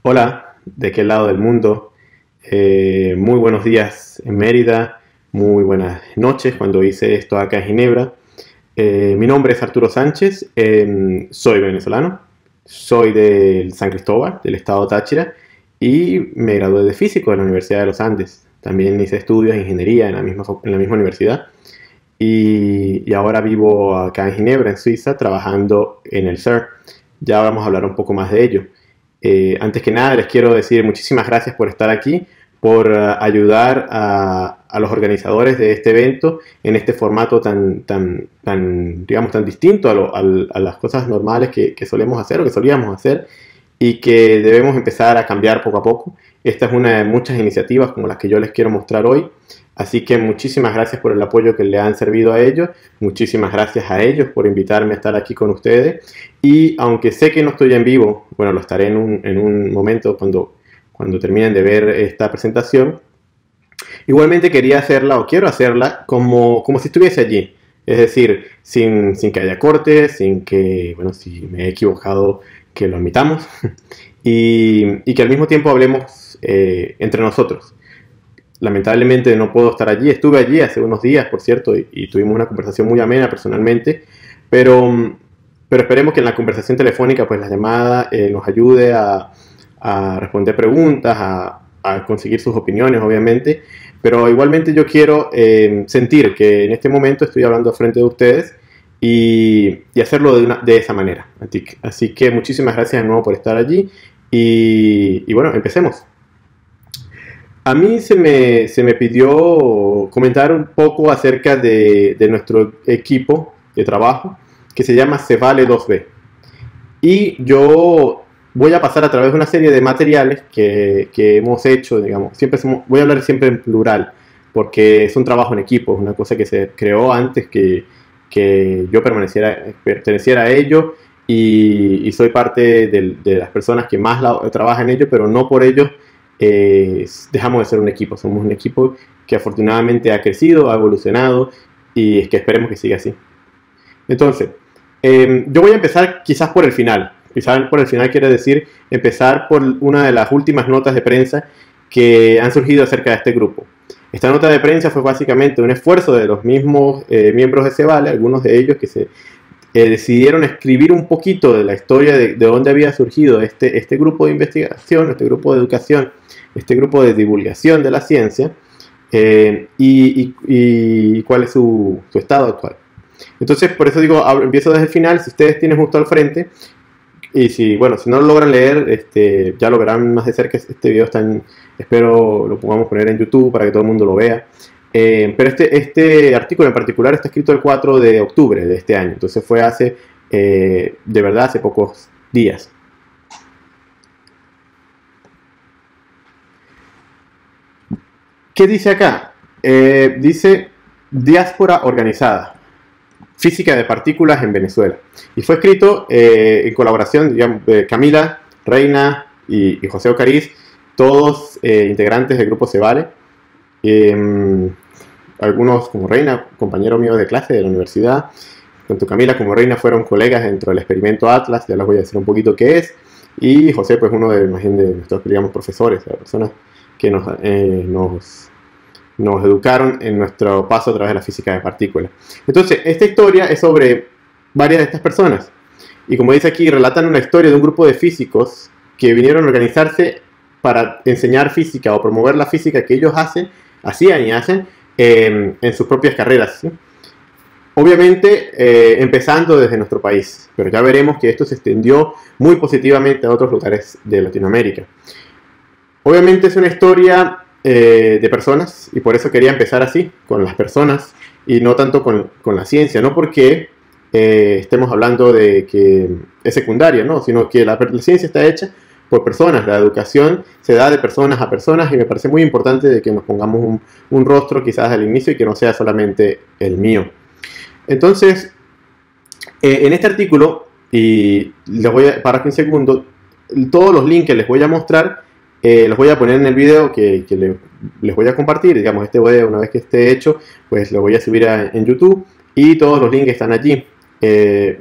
Hola, ¿de qué lado del mundo? Muy buenos días en Mérida, muy buenas noches cuando hice esto acá en Ginebra. Mi nombre es Arturo Sánchez, soy venezolano, soy del San Cristóbal, del estado Táchira, y me gradué de físico de la Universidad de los Andes. También hice estudios de ingeniería en la misma universidad. Y ahora vivo acá en Ginebra, en Suiza, trabajando en el CERN. Ya vamos a hablar un poco más de ello. Antes que nada, les quiero decir muchísimas gracias por estar aquí, por ayudar a los organizadores de este evento en este formato digamos, tan distinto a las cosas normales que solemos hacer o que solíamos hacer y que debemos empezar a cambiar poco a poco. Esta es una de muchas iniciativas como las que yo les quiero mostrar hoy. Así que muchísimas gracias por el apoyo que le han servido a ellos, muchísimas gracias a ellos por invitarme a estar aquí con ustedes y aunque sé que no estoy en vivo, bueno, lo estaré en un momento cuando terminen de ver esta presentación, igualmente quería hacerla o quiero hacerla como si estuviese allí, es decir, sin que haya cortes, sin que, bueno, si me he equivocado, que lo admitamos y que al mismo tiempo hablemos entre nosotros. Lamentablemente no puedo estar allí. Estuve allí hace unos días, por cierto, y tuvimos una conversación muy amena personalmente, pero esperemos que en la conversación telefónica, pues la llamada nos ayude a responder preguntas, a conseguir sus opiniones, obviamente, pero igualmente yo quiero sentir que en este momento estoy hablando frente de ustedes y hacerlo de esa manera. Así que muchísimas gracias de nuevo por estar allí y bueno, empecemos. A mí se me pidió comentar un poco acerca de nuestro equipo de trabajo que se llama Se Vale 2B. Y yo voy a pasar a través de una serie de materiales que hemos hecho, digamos, voy a hablar siempre en plural, porque es un trabajo en equipo, es una cosa que se creó antes que yo perteneciera a ello y soy parte de las personas que más trabajan en ello, pero no por ello dejamos de ser un equipo. Somos un equipo que afortunadamente ha crecido, ha evolucionado y es que esperemos que siga así. Entonces, yo voy a empezar quizás por el final. Quizás por el final quiere decir empezar por una de las últimas notas de prensa que han surgido acerca de este grupo. Esta nota de prensa fue básicamente un esfuerzo de los mismos miembros de Cevale, algunos de ellos que se decidieron escribir un poquito de la historia de dónde había surgido este grupo de investigación, este grupo de educación, este grupo de divulgación de la ciencia y cuál es su estado actual. Entonces, por eso digo, empiezo desde el final. Si ustedes tienen justo al frente y si no lo logran leer, ya lo verán más de cerca. Este video espero lo podamos poner en YouTube para que todo el mundo lo vea. Pero este artículo en particular está escrito el 4 de octubre de este año, entonces fue de verdad hace pocos días. ¿Qué dice acá? Dice Diáspora Organizada, Física de Partículas en Venezuela. Y fue escrito en colaboración, digamos, de Camila, Reina y José Ocariz, todos integrantes del grupo Cevale. Algunos como Reina, compañero mío de clase de la universidad, tanto Camila como Reina fueron colegas dentro del experimento Atlas, ya les voy a decir un poquito qué es, y José pues uno de nuestros, digamos, profesores, las personas que nos educaron en nuestro paso a través de la física de partículas. Entonces, esta historia es sobre varias de estas personas, y como dice aquí, relatan una historia de un grupo de físicos que vinieron a organizarse para enseñar física o promover la física que ellos hacían y hacen en sus propias carreras, ¿sí? Obviamente empezando desde nuestro país, pero ya veremos que esto se extendió muy positivamente a otros lugares de Latinoamérica. Obviamente es una historia de personas y por eso quería empezar así, con las personas y no tanto con la ciencia, no porque estemos hablando de que es secundaria, ¿no? Sino que la ciencia está hecha por personas, la educación se da de personas a personas y me parece muy importante de que nos pongamos un rostro quizás al inicio y que no sea solamente el mío. Entonces, en este artículo, y les voy a parar un segundo, todos los links que les voy a mostrar, los voy a poner en el video que les voy a compartir, digamos, este video una vez que esté hecho, pues lo voy a subir en YouTube y todos los links están allí.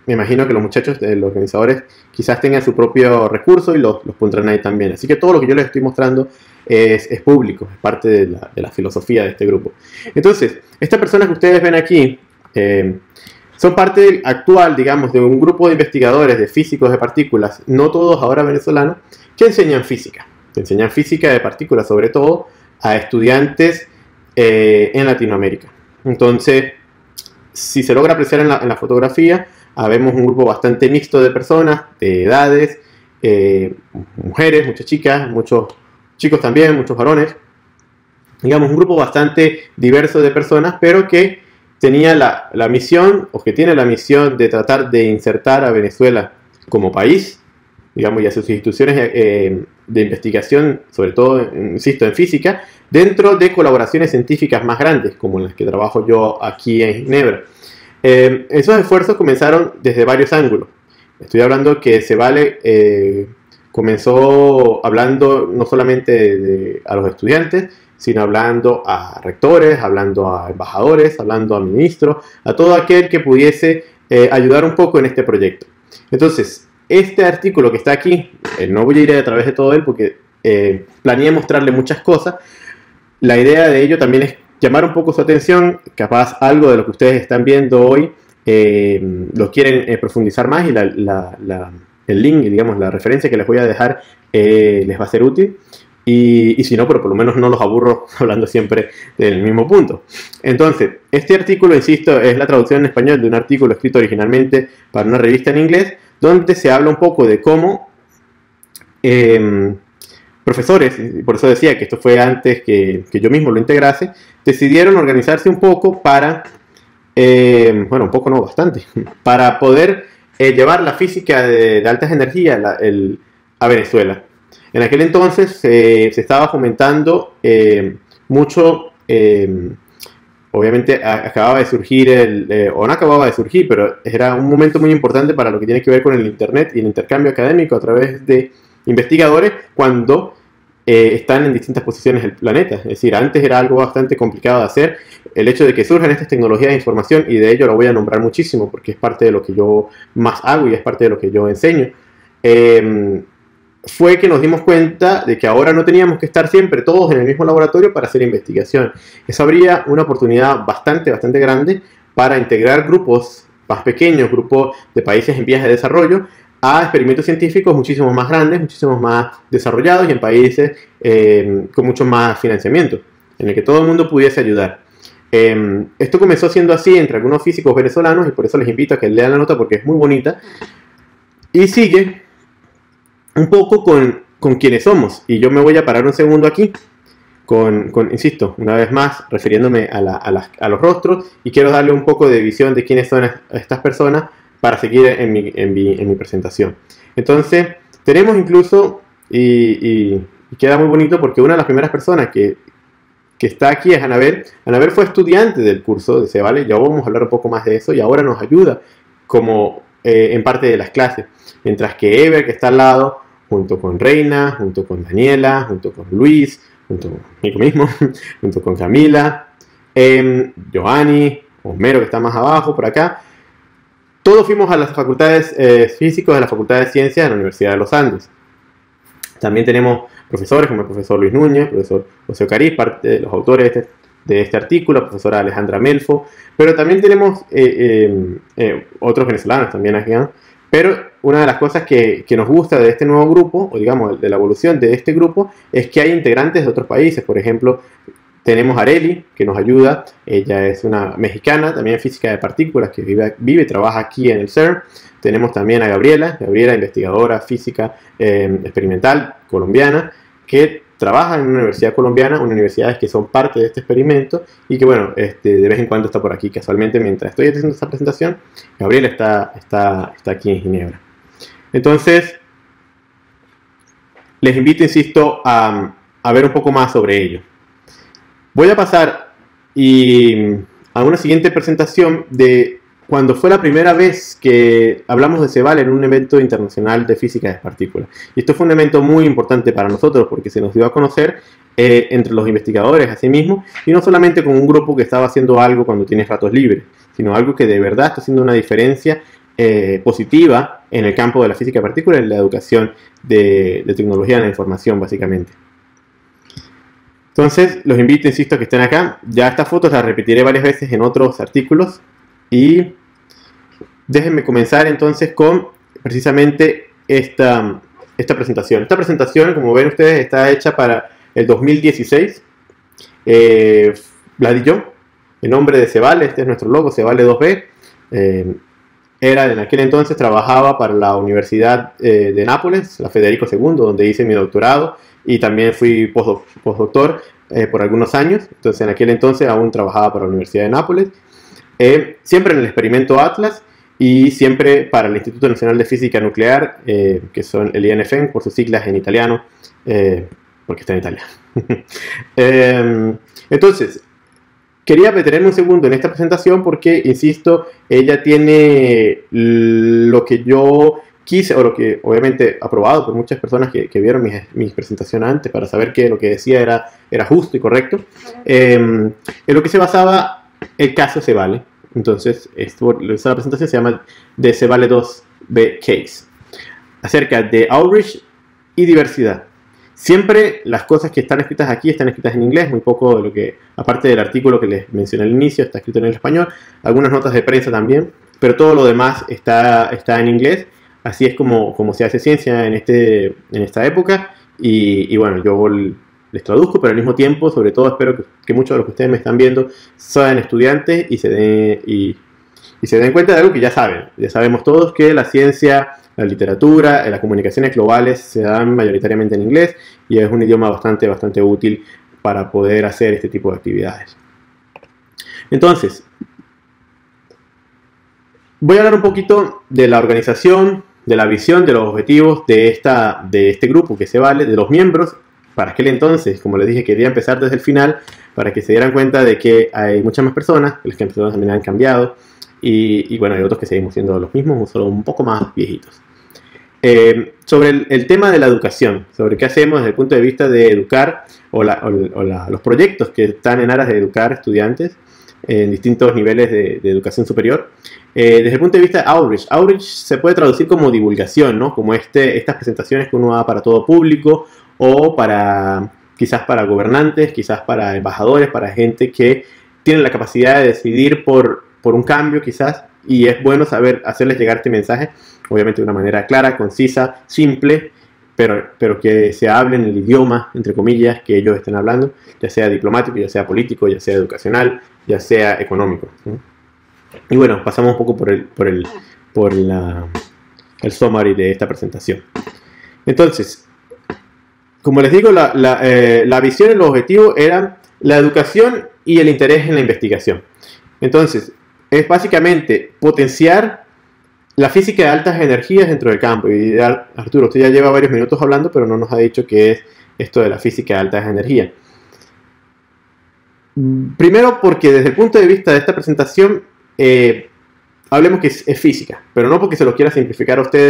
me imagino que los muchachos, los organizadores, quizás tengan su propio recurso y los pondrán ahí también. Así que todo lo que yo les estoy mostrando es público, es parte de la filosofía de este grupo. Entonces, estas personas que ustedes ven aquí son parte actual, digamos, de un grupo de investigadores, de físicos de partículas, no todos ahora venezolanos, que enseñan física. Que enseñan física de partículas, sobre todo a estudiantes en Latinoamérica. Entonces, si se logra apreciar en la fotografía, vemos un grupo bastante mixto de personas, de edades, mujeres, muchas chicas, muchos chicos también, muchos varones. Digamos, un grupo bastante diverso de personas, pero que tenía la misión, o que tiene la misión de tratar de insertar a Venezuela como país, digamos, y a sus instituciones de investigación, sobre todo, insisto, en física, dentro de colaboraciones científicas más grandes, como las que trabajo yo aquí en Ginebra. Esos esfuerzos comenzaron desde varios ángulos. Estoy hablando que Cevale comenzó hablando no solamente a los estudiantes, sino hablando a rectores, hablando a embajadores, hablando a ministros, a todo aquel que pudiese ayudar un poco en este proyecto. Entonces, este artículo que está aquí, no voy a ir a través de todo él porque planeé mostrarle muchas cosas. La idea de ello también es llamar un poco su atención, capaz algo de lo que ustedes están viendo hoy lo quieren profundizar más, y el link, digamos, la referencia que les voy a dejar les va a ser útil. Y si no, pero por lo menos no los aburro hablando siempre del mismo punto. Entonces, este artículo, insisto, es la traducción en español de un artículo escrito originalmente para una revista en inglés, donde se habla un poco de cómo profesores, y por eso decía que esto fue antes que yo mismo lo integrase, decidieron organizarse un poco para, bueno, un poco no, bastante, para poder llevar la física de altas energías a Venezuela. En aquel entonces se estaba fomentando mucho, obviamente acababa de surgir, o no acababa de surgir, pero era un momento muy importante para lo que tiene que ver con el Internet y el intercambio académico a través de investigadores cuando están en distintas posiciones del planeta. Es decir, antes era algo bastante complicado de hacer. El hecho de que surjan estas tecnologías de información, y de ello lo voy a nombrar muchísimo porque es parte de lo que yo más hago y es parte de lo que yo enseño, fue que nos dimos cuenta de que ahora no teníamos que estar siempre todos en el mismo laboratorio para hacer investigación. Eso abría una oportunidad bastante grande para integrar grupos más pequeños, grupos de países en vías de desarrollo, a experimentos científicos muchísimo más grandes, muchísimo más desarrollados y en países con mucho más financiamiento, en el que todo el mundo pudiese ayudar. Esto comenzó siendo así entre algunos físicos venezolanos, y por eso les invito a que lean la nota porque es muy bonita, y sigue un poco con quienes somos. Y yo me voy a parar un segundo aquí, insisto, una vez más, refiriéndome a los rostros, y quiero darle un poco de visión de quiénes son estas personas para seguir en mi presentación. Entonces, tenemos incluso, y queda muy bonito porque una de las primeras personas que está aquí es Anabel. Anabel fue estudiante del curso de Cevale, ya vamos a hablar un poco más de eso, y ahora nos ayuda como en parte de las clases. Mientras que Ever, que está al lado, junto con Reina, junto con Daniela, junto con Luis, junto conmigo mismo, junto con Camila, Giovanni, Homero, que está más abajo, por acá. Todos fuimos a las facultades físicas de la Facultad de Ciencias de la Universidad de los Andes. También tenemos profesores como el profesor Luis Núñez, el profesor José Ocariz, parte de los autores de este artículo, la profesora Alejandra Melfo, pero también tenemos otros venezolanos también aquí, ¿no? Pero una de las cosas que nos gusta de este nuevo grupo, o digamos de la evolución de este grupo, es que hay integrantes de otros países. Por ejemplo, tenemos a Areli, que nos ayuda. Ella es una mexicana, también física de partículas, que vive y trabaja aquí en el CERN. Tenemos también a Gabriela, investigadora física experimental colombiana, que trabaja en una universidad colombiana, universidades que son parte de este experimento, y que bueno, de vez en cuando está por aquí. Casualmente, mientras estoy haciendo esta presentación, Gabriela está aquí en Ginebra. Entonces, les invito, insisto, a ver un poco más sobre ello. Voy a pasar a una siguiente presentación de cuando fue la primera vez que hablamos de Cevale en un evento internacional de física de partículas. Y esto fue un evento muy importante para nosotros porque se nos dio a conocer entre los investigadores así mismo, y no solamente con un grupo que estaba haciendo algo cuando tienes ratos libres, sino algo que de verdad está haciendo una diferencia positiva en el campo de la física de partículas, en la educación de tecnología de la información, básicamente. Entonces, los invito, insisto, a que estén acá. Ya estas fotos las repetiré varias veces en otros artículos. Y déjenme comenzar entonces con precisamente esta presentación. Esta presentación, como ven ustedes, está hecha para el 2016. La di yo, en nombre de Cevale. Este es nuestro logo, Cevale 2B. En aquel entonces trabajaba para la Universidad de Nápoles, la Federico II, donde hice mi doctorado. Y también fui postdoctor por algunos años. Entonces en aquel entonces aún trabajaba para la Universidad de Nápoles. Siempre en el experimento Atlas y siempre para el Instituto Nacional de Física Nuclear, que son el INFM por sus siglas en italiano, porque está en italiano. Entonces, quería detenerme un segundo en esta presentación porque, insisto, ella tiene lo que yo quise, o lo que obviamente aprobado por muchas personas que vieron mi presentación antes para saber que lo que decía era justo y correcto, en lo que se basaba el caso Cevale. Entonces, esta presentación se llama The Cevale 2B Case, acerca de outreach y diversidad. Siempre las cosas que están escritas aquí están escritas en inglés, muy poco de lo que, aparte del artículo que les mencioné al inicio, está escrito en el español, algunas notas de prensa también, pero todo lo demás está en inglés. Así es como se hace ciencia en esta época. Y bueno, yo les traduzco, pero al mismo tiempo, sobre todo, espero que muchos de los que ustedes me están viendo sean estudiantes y se den cuenta de algo que ya saben. Ya sabemos todos que la ciencia, la literatura, las comunicaciones globales se dan mayoritariamente en inglés y es un idioma bastante útil para poder hacer este tipo de actividades. Entonces, voy a hablar un poquito de la organización, de la visión, de los objetivos de este grupo que Cevale, de los miembros. Para aquel entonces, como les dije, quería empezar desde el final para que se dieran cuenta de que hay muchas más personas, las que también han cambiado, y bueno, hay otros que seguimos siendo los mismos, solo un poco más viejitos. Sobre el tema de la educación, sobre qué hacemos desde el punto de vista de educar, los proyectos que están en aras de educar estudiantes en distintos niveles de educación superior. Desde el punto de vista de outreach se puede traducir como divulgación, ¿no? Como estas presentaciones que uno da para todo público o quizás para gobernantes, quizás para embajadores, para gente que tiene la capacidad de decidir por un cambio quizás, y es bueno saber hacerles llegar este mensaje, obviamente de una manera clara, concisa, simple, pero que se hable en el idioma, entre comillas, que ellos estén hablando, ya sea diplomático, ya sea político, ya sea educacional, ya sea económico, ¿sí? Y bueno, pasamos un poco por el summary de esta presentación. Entonces, como les digo, la visión y los objetivos eran la educación y el interés en la investigación. Entonces, es básicamente potenciar la física de altas energías dentro del campo. Y Arturo, usted ya lleva varios minutos hablando, pero no nos ha dicho qué es esto de la física de altas energías. Primero, porque desde el punto de vista de esta presentación, hablemos que es física, pero no porque se lo quiera simplificar a ustedes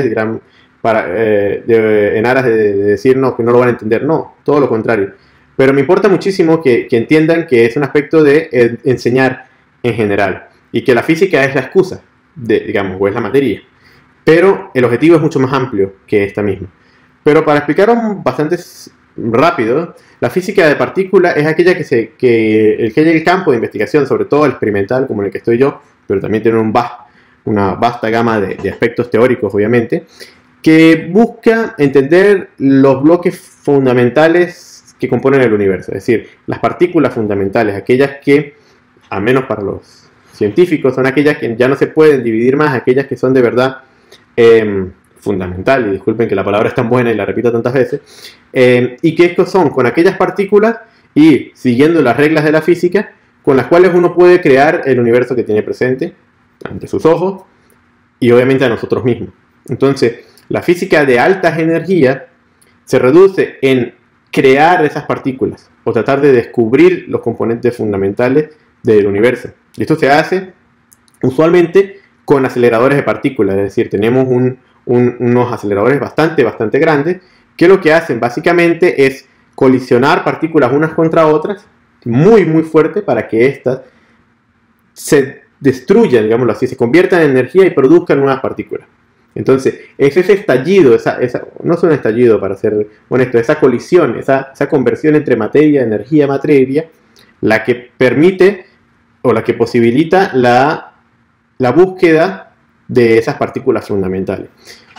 en aras de decir no, que no lo van a entender, no, todo lo contrario. Pero me importa muchísimo que entiendan que es un aspecto de enseñar en general y que la física es la excusa, digamos, o es la materia. Pero el objetivo es mucho más amplio que esta misma. Pero para explicaros bastante rápido, la física de partículas es aquella que el campo de investigación, sobre todo el experimental, como en el que estoy yo, pero también tiene una vasta gama de aspectos teóricos, obviamente, que busca entender los bloques fundamentales que componen el universo, es decir, las partículas fundamentales, aquellas que, al menos para los científicos, son aquellas que ya no se pueden dividir más, aquellas que son de verdad fundamental, y disculpen que la palabra es tan buena y la repito tantas veces, y que estos son con aquellas partículas y siguiendo las reglas de la física con las cuales uno puede crear el universo que tiene presente ante sus ojos y obviamente a nosotros mismos. Entonces, la física de altas energías se reduce en crear esas partículas o tratar de descubrir los componentes fundamentales del universo. Y esto se hace usualmente con aceleradores de partículas, es decir, tenemos unos aceleradores bastante grandes que lo que hacen básicamente es colisionar partículas unas contra otras muy fuerte para que éstas se destruyan, digámoslo así, se conviertan en energía y produzcan nuevas partículas. Entonces, es ese estallido, no es un estallido para ser honesto, esa colisión, esa conversión entre materia, energía, materia, la que permite o la que posibilita la búsqueda de esas partículas fundamentales.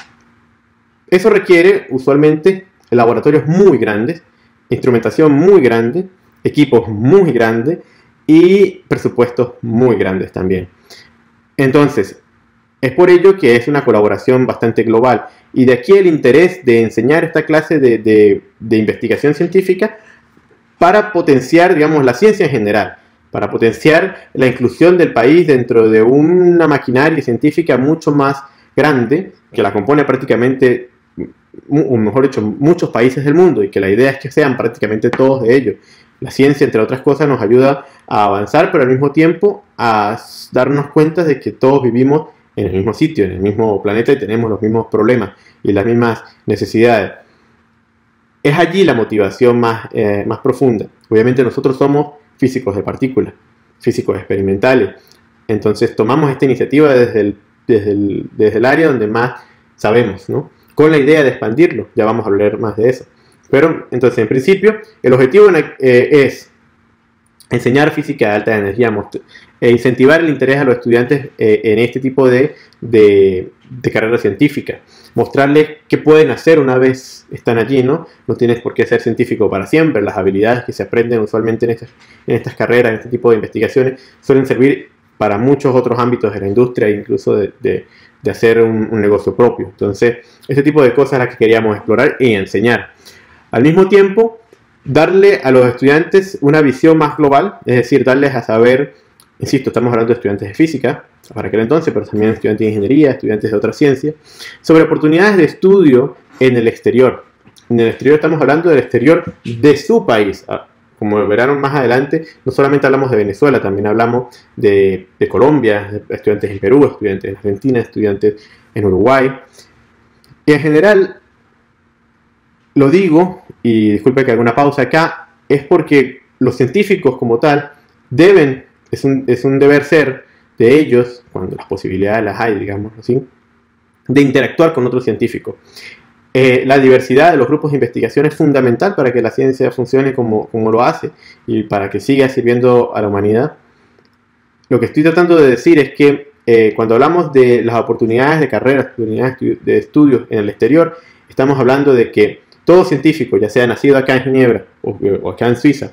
Eso requiere usualmente laboratorios muy grandes, instrumentación muy grande, equipos muy grandes y presupuestos muy grandes también. Entonces, es por ello que es una colaboración bastante global. Y de aquí el interés de enseñar esta clase de investigación científica para potenciar, digamos, la ciencia en general, para potenciar la inclusión del país dentro de una maquinaria científica mucho más grande, que la compone prácticamente, o mejor dicho, muchos países del mundo, y que la idea es que sean prácticamente todos de ellos. La ciencia, entre otras cosas, nos ayuda a avanzar, pero al mismo tiempo a darnos cuenta de que todos vivimos en el mismo sitio, en el mismo planeta, y tenemos los mismos problemas y las mismas necesidades. Es allí la motivación más profunda. Obviamente nosotros somos físicos de partículas, físicos experimentales. Entonces tomamos esta iniciativa desde el área donde más sabemos, ¿no? Con la idea de expandirlo. Ya vamos a hablar más de eso. Pero entonces, en principio, el objetivo es enseñar física de alta energía e incentivar el interés a los estudiantes en este tipo de carrera científica. Mostrarles qué pueden hacer una vez están allí, ¿no? No tienes por qué ser científico para siempre. Las habilidades que se aprenden usualmente en estas carreras, en este tipo de investigaciones, suelen servir para muchos otros ámbitos de la industria, incluso de hacer un negocio propio. Entonces, este tipo de cosas es las que queríamos explorar y enseñar. Al mismo tiempo, darle a los estudiantes una visión más global, es decir, darles a saber, insisto, estamos hablando de estudiantes de física, para aquel entonces, pero también estudiantes de ingeniería, estudiantes de otras ciencias, sobre oportunidades de estudio en el exterior. En el exterior estamos hablando del exterior de su país. Como verán más adelante, no solamente hablamos de Venezuela, también hablamos de Colombia, de estudiantes en Perú, estudiantes en Argentina, estudiantes en Uruguay. Y en general, lo digo, y disculpe que haga una pausa acá, es porque los científicos como tal deben, es un deber ser de ellos, cuando las posibilidades las hay, digamos así, de interactuar con otros científicos. La diversidad de los grupos de investigación es fundamental para que la ciencia funcione como lo hace y para que siga sirviendo a la humanidad. Lo que estoy tratando de decir es que cuando hablamos de las oportunidades de carrera, oportunidades de estudios en el exterior, estamos hablando de que todo científico, ya sea nacido acá en Ginebra o acá en Suiza,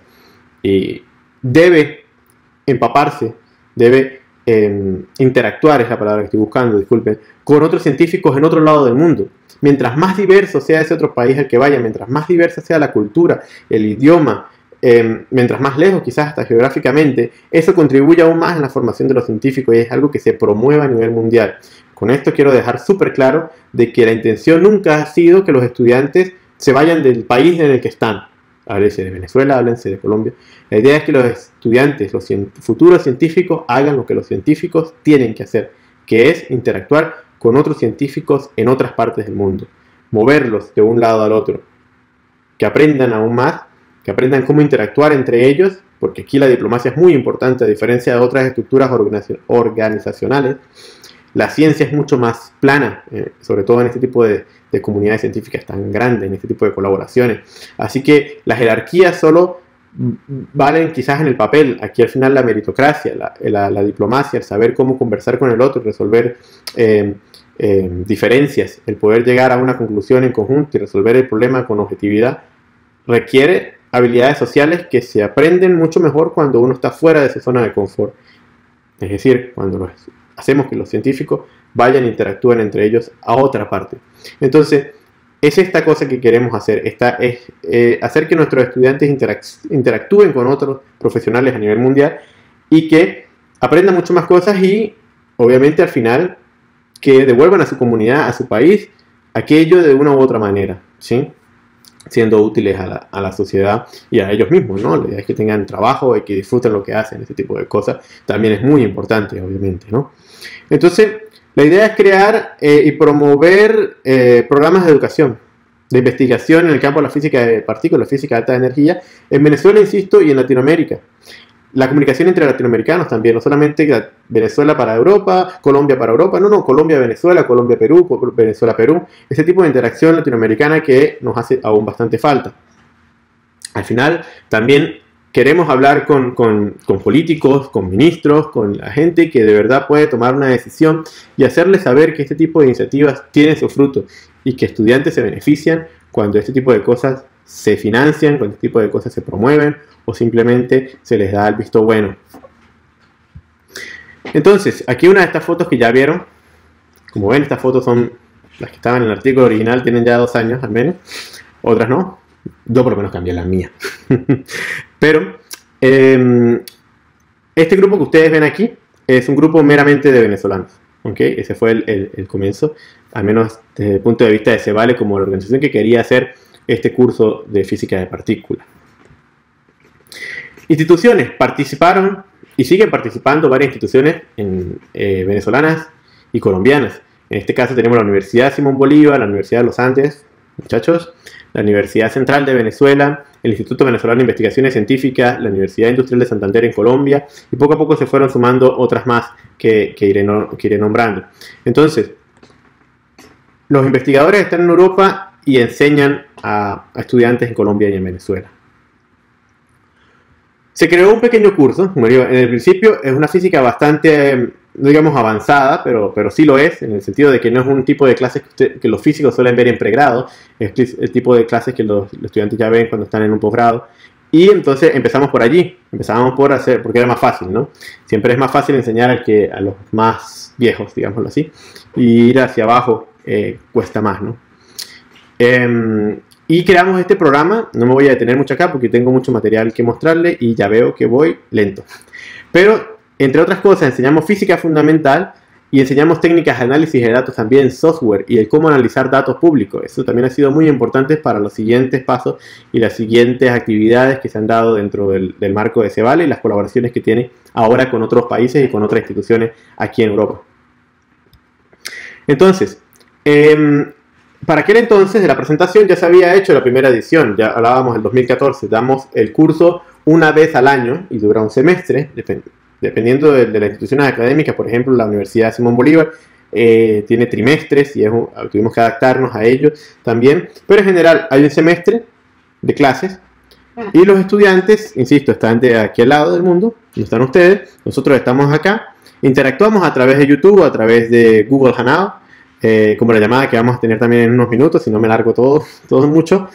debe empaparse, debe interactuar, es la palabra que estoy buscando, disculpen, con otros científicos en otro lado del mundo. Mientras más diverso sea ese otro país al que vaya, mientras más diversa sea la cultura, el idioma, mientras más lejos quizás hasta geográficamente, eso contribuye aún más en la formación de los científicos y es algo que se promueva a nivel mundial. Con esto quiero dejar súper claro de que la intención nunca ha sido que los estudiantes se vayan del país en el que están. Háblense de Venezuela, háblense de Colombia. La idea es que los estudiantes, los futuros científicos, hagan lo que los científicos tienen que hacer, que es interactuar con otros científicos en otras partes del mundo, moverlos de un lado al otro, que aprendan aún más, que aprendan cómo interactuar entre ellos, porque aquí la diplomacia es muy importante, a diferencia de otras estructuras organizacionales. La ciencia es mucho más plana, sobre todo en este tipo de comunidades científicas tan grandes, en este tipo de colaboraciones. Así que las jerarquías solo valen quizás en el papel. Aquí al final la meritocracia, la diplomacia, el saber cómo conversar con el otro, resolver diferencias, el poder llegar a una conclusión en conjunto y resolver el problema con objetividad, requiere habilidades sociales que se aprenden mucho mejor cuando uno está fuera de esa zona de confort. Es decir, cuando hacemos que los científicos vayan e interactúen entre ellos a otra parte. Entonces, es esta cosa que queremos hacer, hacer que nuestros estudiantes interactúen con otros profesionales a nivel mundial y que aprendan mucho más cosas y, obviamente, al final, que devuelvan a su comunidad, a su país, aquello de una u otra manera, ¿sí? Siendo útiles a la sociedad y a ellos mismos, ¿no? La idea es que tengan trabajo y que disfruten lo que hacen, ese tipo de cosas, también es muy importante, obviamente, ¿no? Entonces, la idea es crear y promover programas de educación, de investigación en el campo de la física de partículas, física de alta energía, en Venezuela, insisto, y en Latinoamérica. la comunicación entre latinoamericanos también, no solamente Venezuela para Europa, Colombia para Europa, no, Colombia-Venezuela, Colombia-Perú, Venezuela-Perú, ese tipo de interacción latinoamericana que nos hace aún bastante falta. Al final, también queremos hablar con políticos, con ministros, con la gente que de verdad puede tomar una decisión y hacerles saber que este tipo de iniciativas tienen su fruto y que estudiantes se benefician cuando este tipo de cosas se financian, cuando este tipo de cosas se promueven o simplemente se les da el visto bueno. Entonces, aquí una de estas fotos que ya vieron, como ven, estas fotos son las que estaban en el artículo original, tienen ya 2 años al menos, otras no, yo por lo menos cambié la mía. Pero este grupo que ustedes ven aquí es un grupo meramente de venezolanos, ¿okay? Ese fue el comienzo, al menos desde el punto de vista de Cevale como la organización que quería hacer este curso de física de partículas. Instituciones participaron y siguen participando varias instituciones venezolanas y colombianas. En este caso tenemos la Universidad Simón Bolívar, la Universidad de los Andes, muchachos, la Universidad Central de Venezuela, el Instituto Venezolano de Investigaciones Científicas, la Universidad Industrial de Santander en Colombia, y poco a poco se fueron sumando otras más que iré nombrando. Entonces, los investigadores están en Europa y enseñan a estudiantes en Colombia y en Venezuela. Se creó un pequeño curso, como digo, en el principio es una física bastante, no digamos avanzada, pero sí lo es, en el sentido de que no es un tipo de clases que los físicos suelen ver en pregrado, es el tipo de clases que los estudiantes ya ven cuando están en un posgrado. Y entonces empezamos por allí, empezamos por hacer, porque era más fácil, ¿no? Siempre es más fácil enseñar a los más viejos, digámoslo así, y ir hacia abajo cuesta más, ¿no? Y creamos este programa, no me voy a detener mucho acá porque tengo mucho material que mostrarle y ya veo que voy lento. Pero, entre otras cosas, enseñamos física fundamental y enseñamos técnicas de análisis de datos también, software y el cómo analizar datos públicos. Eso también ha sido muy importante para los siguientes pasos y las siguientes actividades que se han dado dentro del marco de Cevale y las colaboraciones que tiene ahora con otros países y con otras instituciones aquí en Europa. Entonces, para aquel entonces de la presentación ya se había hecho la primera edición, ya hablábamos del 2014, damos el curso una vez al año y dura un semestre, dependiendo de las instituciones académicas. Por ejemplo, la Universidad Simón Bolívar tiene trimestres y tuvimos que adaptarnos a ellos también, pero en general hay un semestre de clases y los estudiantes, insisto, están de aquí al lado del mundo, no están ustedes, nosotros estamos acá, interactuamos a través de YouTube, a través de Google Hangout, como la llamada que vamos a tener también en unos minutos, si no me largo todo mucho,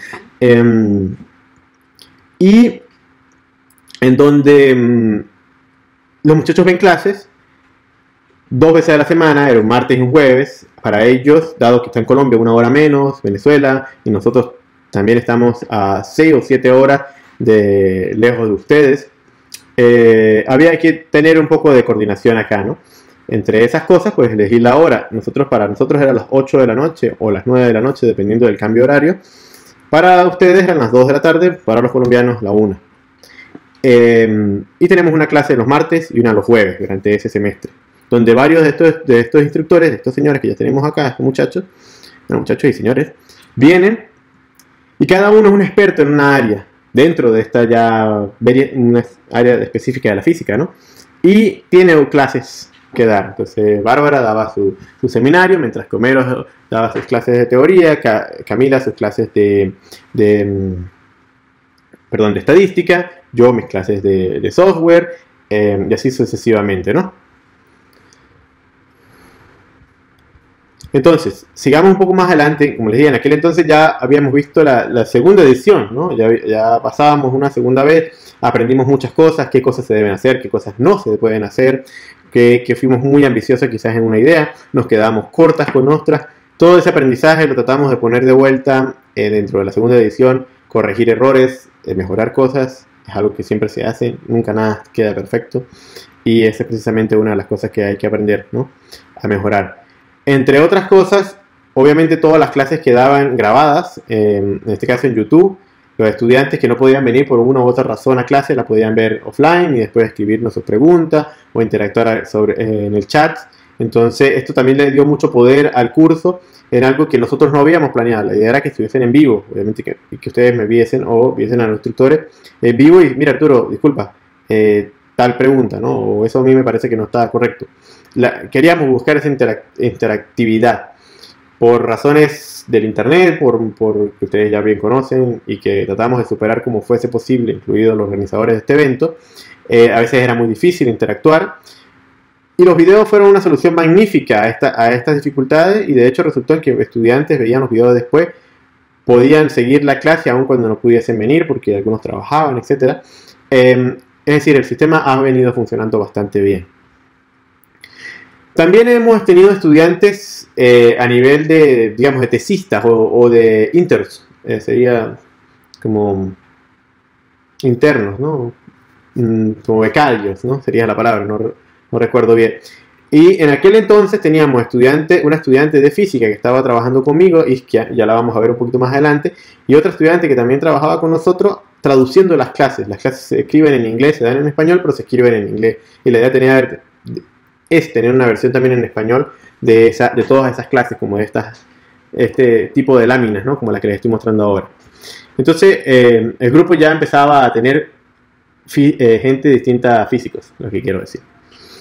y en donde los muchachos ven clases 2 veces a la semana, era un martes y un jueves, para ellos, dado que está en Colombia 1 hora menos, Venezuela, y nosotros también estamos a 6 o 7 horas lejos de ustedes, había que tener un poco de coordinación acá, ¿no? Entre esas cosas, pues elegir la hora. Para nosotros eran las 8 de la noche o las 9 de la noche, dependiendo del cambio horario. Para ustedes eran las 2 de la tarde, para los colombianos la 1. Y tenemos una clase los martes y una los jueves durante ese semestre, donde varios de estos instructores, de estos señores que ya tenemos acá, estos muchachos y señores, vienen y cada uno es un experto en una área, dentro de esta una área específica de la física, ¿no? Y tiene clases que dar. Entonces Bárbara daba su seminario, mientras que Homero daba sus clases de teoría, Camila sus clases de estadística, yo mis clases de software, y así sucesivamente, ¿no? Entonces, sigamos un poco más adelante. Como les dije, en aquel entonces ya habíamos visto la segunda edición, ¿no? Ya pasábamos una segunda vez, aprendimos muchas cosas, qué cosas se deben hacer, qué cosas no se pueden hacer, que fuimos muy ambiciosos quizás en una idea, nos quedamos cortas con otras. Todo ese aprendizaje lo tratamos de poner de vuelta dentro de la segunda edición, corregir errores, mejorar cosas, es algo que siempre se hace, nunca nada queda perfecto, y esa es precisamente una de las cosas que hay que aprender, ¿no? A mejorar. Entre otras cosas, obviamente todas las clases quedaban grabadas, en este caso en YouTube. Los estudiantes que no podían venir por una u otra razón a clase la podían ver offline y después escribirnos sus preguntas o interactuar en el chat. Entonces esto también le dio mucho poder al curso en algo que nosotros no habíamos planeado. La idea era que estuviesen en vivo, obviamente que ustedes me viesen o viesen a los instructores en vivo y mira Arturo, disculpa, tal pregunta, ¿no? O eso a mí me parece que no estaba correcto. Queríamos buscar esa interactividad por razones del internet, por que ustedes ya bien conocen y que tratamos de superar como fuese posible, incluidos los organizadores de este evento. A veces era muy difícil interactuar. Y los videos fueron una solución magnífica a estas dificultades, y de hecho resultó en que estudiantes veían los videos después, podían seguir la clase aun cuando no pudiesen venir porque algunos trabajaban, etc. Es decir, el sistema ha venido funcionando bastante bien. También hemos tenido estudiantes a nivel de, digamos, de tesistas o de interns, sería como internos, ¿no? Como becarios, ¿no? Sería la palabra, no recuerdo bien. Y en aquel entonces teníamos una estudiante de física que estaba trabajando conmigo, Isquia, ya la vamos a ver un poquito más adelante, y otra estudiante que también trabajaba con nosotros traduciendo las clases. Las clases se escriben en inglés, se dan en español, pero se escriben en inglés. Y la idea es tener una versión también en español de todas esas clases, como este tipo de láminas, ¿no? Como la que les estoy mostrando ahora. Entonces, el grupo ya empezaba a tener gente distinta a físicos, lo que quiero decir.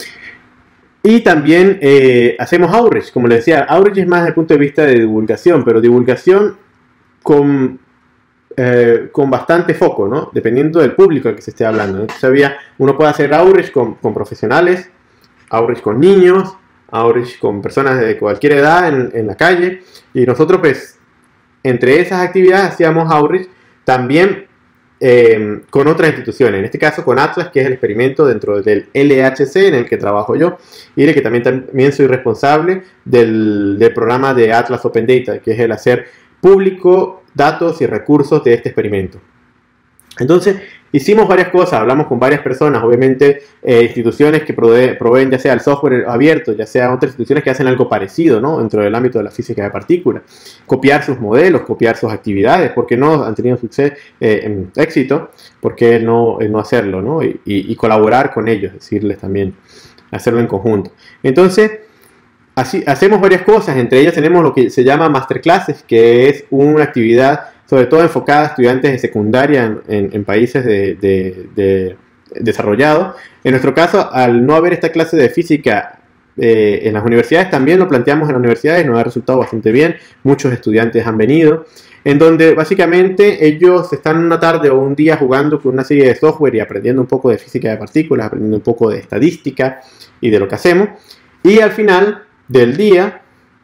Y también hacemos outreach, como les decía. Outreach es más desde el punto de vista de divulgación, pero divulgación con bastante foco, ¿no? Dependiendo del público al que se esté hablando, ¿no? Entonces uno puede hacer outreach con profesionales, outreach con niños, outreach con personas de cualquier edad en la calle, y nosotros pues entre esas actividades hacíamos outreach también con otras instituciones, en este caso con Atlas, que es el experimento dentro del LHC en el que trabajo yo, y de que también soy responsable del programa de Atlas Open Data, que es el hacer público datos y recursos de este experimento. Entonces hicimos varias cosas, hablamos con varias personas, obviamente instituciones que proveen ya sea el software abierto, ya sea otras instituciones que hacen algo parecido, ¿no? Dentro del ámbito de la física de partículas, copiar sus modelos, copiar sus actividades, ¿por qué no? Han tenido éxito, ¿por qué no hacerlo, ¿no? Y colaborar con ellos, decirles también, hacerlo en conjunto. Entonces, así hacemos varias cosas, entre ellas tenemos lo que se llama masterclasses, que es una actividad sobre todo enfocada a estudiantes de secundaria en países desarrollados. En nuestro caso, al no haber esta clase de física en las universidades, también lo planteamos en las universidades, nos ha resultado bastante bien, muchos estudiantes han venido, en donde básicamente ellos están una tarde o un día jugando con una serie de software y aprendiendo un poco de física de partículas, aprendiendo un poco de estadística y de lo que hacemos, y al final del día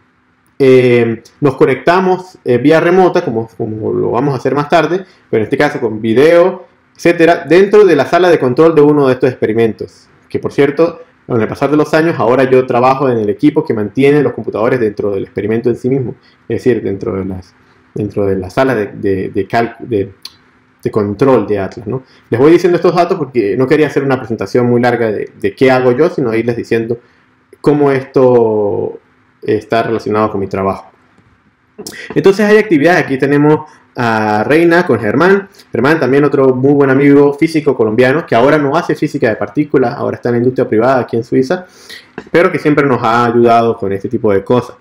nos conectamos vía remota, como lo vamos a hacer más tarde, pero en este caso con video, etcétera, dentro de la sala de control de uno de estos experimentos, que por cierto, con el pasar de los años, ahora yo trabajo en el equipo que mantiene los computadores dentro del experimento en sí mismo, es decir, dentro de la sala de control de Atlas, ¿no? Les voy diciendo estos datos porque no quería hacer una presentación muy larga de qué hago yo, sino irles diciendo cómo esto está relacionado con mi trabajo. Entonces hay actividades. Aquí tenemos a Reina con Germán. Germán también otro muy buen amigo físico colombiano que ahora no hace física de partículas, ahora está en la industria privada aquí en Suiza, pero que siempre nos ha ayudado con este tipo de cosas.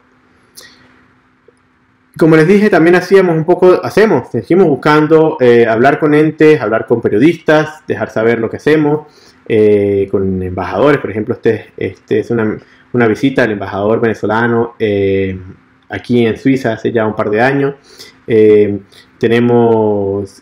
Como les dije, también seguimos buscando hablar con entes, hablar con periodistas, dejar saber lo que hacemos, con embajadores. Por ejemplo, este es una visita al embajador venezolano aquí en Suiza hace ya un par de años. Tenemos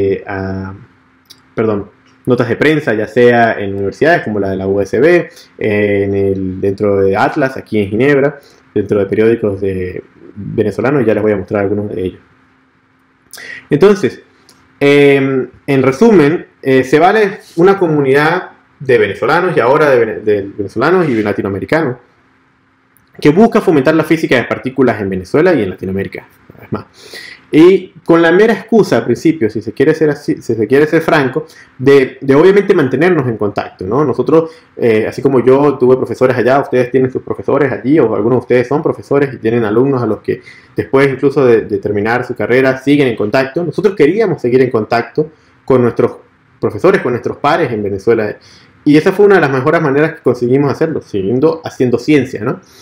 notas de prensa, ya sea en universidades como la de la USB, dentro de Atlas, aquí en Ginebra, dentro de periódicos venezolanos, ya les voy a mostrar algunos de ellos. Entonces, en resumen, se vale una comunidad de venezolanos y ahora de venezolanos y latinoamericanos que busca fomentar la física de partículas en Venezuela y en Latinoamérica, una vez más. Y con la mera excusa al principio, si se quiere ser franco, de obviamente mantenernos en contacto, ¿no? Nosotros, así como yo tuve profesores allá, ustedes tienen sus profesores allí, o algunos de ustedes son profesores y tienen alumnos a los que después incluso de terminar su carrera siguen en contacto. Nosotros queríamos seguir en contacto con nuestros profesores, con nuestros pares en Venezuela. Y esa fue una de las mejores maneras que conseguimos hacerlo, haciendo ciencia, ¿no?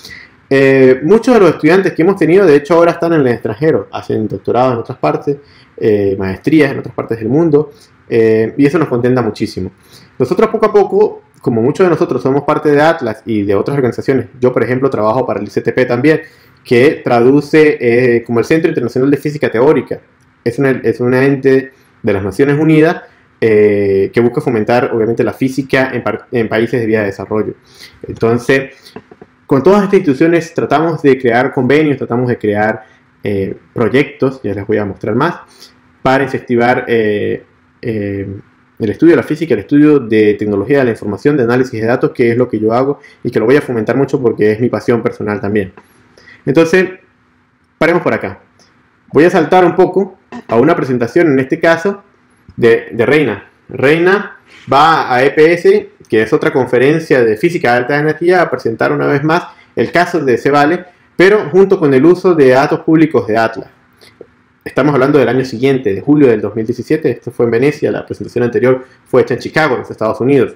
Muchos de los estudiantes que hemos tenido, de hecho, ahora están en el extranjero, hacen doctorados en otras partes, maestrías en otras partes del mundo, y eso nos contenta muchísimo. Nosotros poco a poco, como muchos de nosotros somos parte de Atlas y de otras organizaciones, yo por ejemplo trabajo para el ICTP también, que traduce como el Centro Internacional de Física Teórica. Es una ente de las Naciones Unidas que busca fomentar obviamente la física en países de vía de desarrollo. Entonces, con todas estas instituciones tratamos de crear convenios, tratamos de crear proyectos, ya les voy a mostrar más, para incentivar el estudio de la física, el estudio de tecnología de la información, de análisis de datos, que es lo que yo hago y que lo voy a fomentar mucho porque es mi pasión personal también. Entonces, paremos por acá. Voy a saltar un poco a una presentación, en este caso, de Reina. Reina va a EPS, que es otra conferencia de física de alta energía, a presentar una vez más el caso de Cevale, pero junto con el uso de datos públicos de Atlas. Estamos hablando del año siguiente, de julio del 2017, esto fue en Venecia, la presentación anterior fue hecha en Chicago, en los Estados Unidos.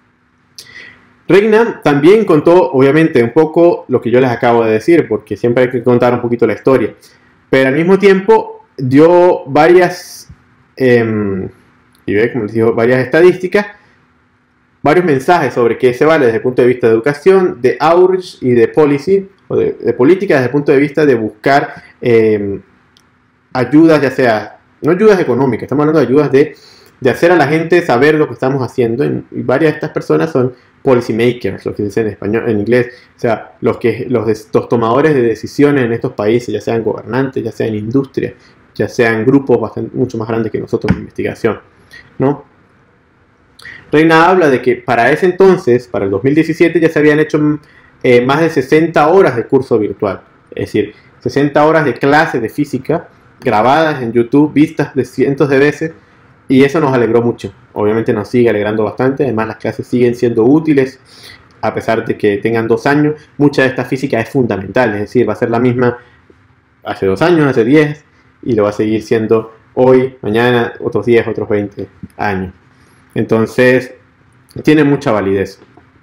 Reina también contó, obviamente, un poco lo que yo les acabo de decir, porque siempre hay que contar un poquito la historia, pero al mismo tiempo dio varias, como les digo, varias estadísticas, varios mensajes sobre qué se vale desde el punto de vista de educación, de outreach y de policy, o de política desde el punto de vista de buscar ayudas, ya sea, no ayudas económicas, estamos hablando de ayudas de hacer a la gente saber lo que estamos haciendo, y varias de estas personas son policy makers, lo que dicen en español, en inglés, o sea, los tomadores de decisiones en estos países, ya sean gobernantes, ya sean industria, ya sean grupos mucho más grandes que nosotros de investigación, ¿no? Reina habla de que para ese entonces, para el 2017, ya se habían hecho más de 60 horas de curso virtual, es decir, 60 horas de clases de física grabadas en YouTube, vistas de cientos de veces, y eso nos alegró mucho. Obviamente nos sigue alegrando bastante. Además, las clases siguen siendo útiles a pesar de que tengan 2 años. Mucha de esta física es fundamental, es decir, va a ser la misma hace 2 años, hace 10, y lo va a seguir siendo hoy, mañana, otros 10, otros 20 años. Entonces, tiene mucha validez.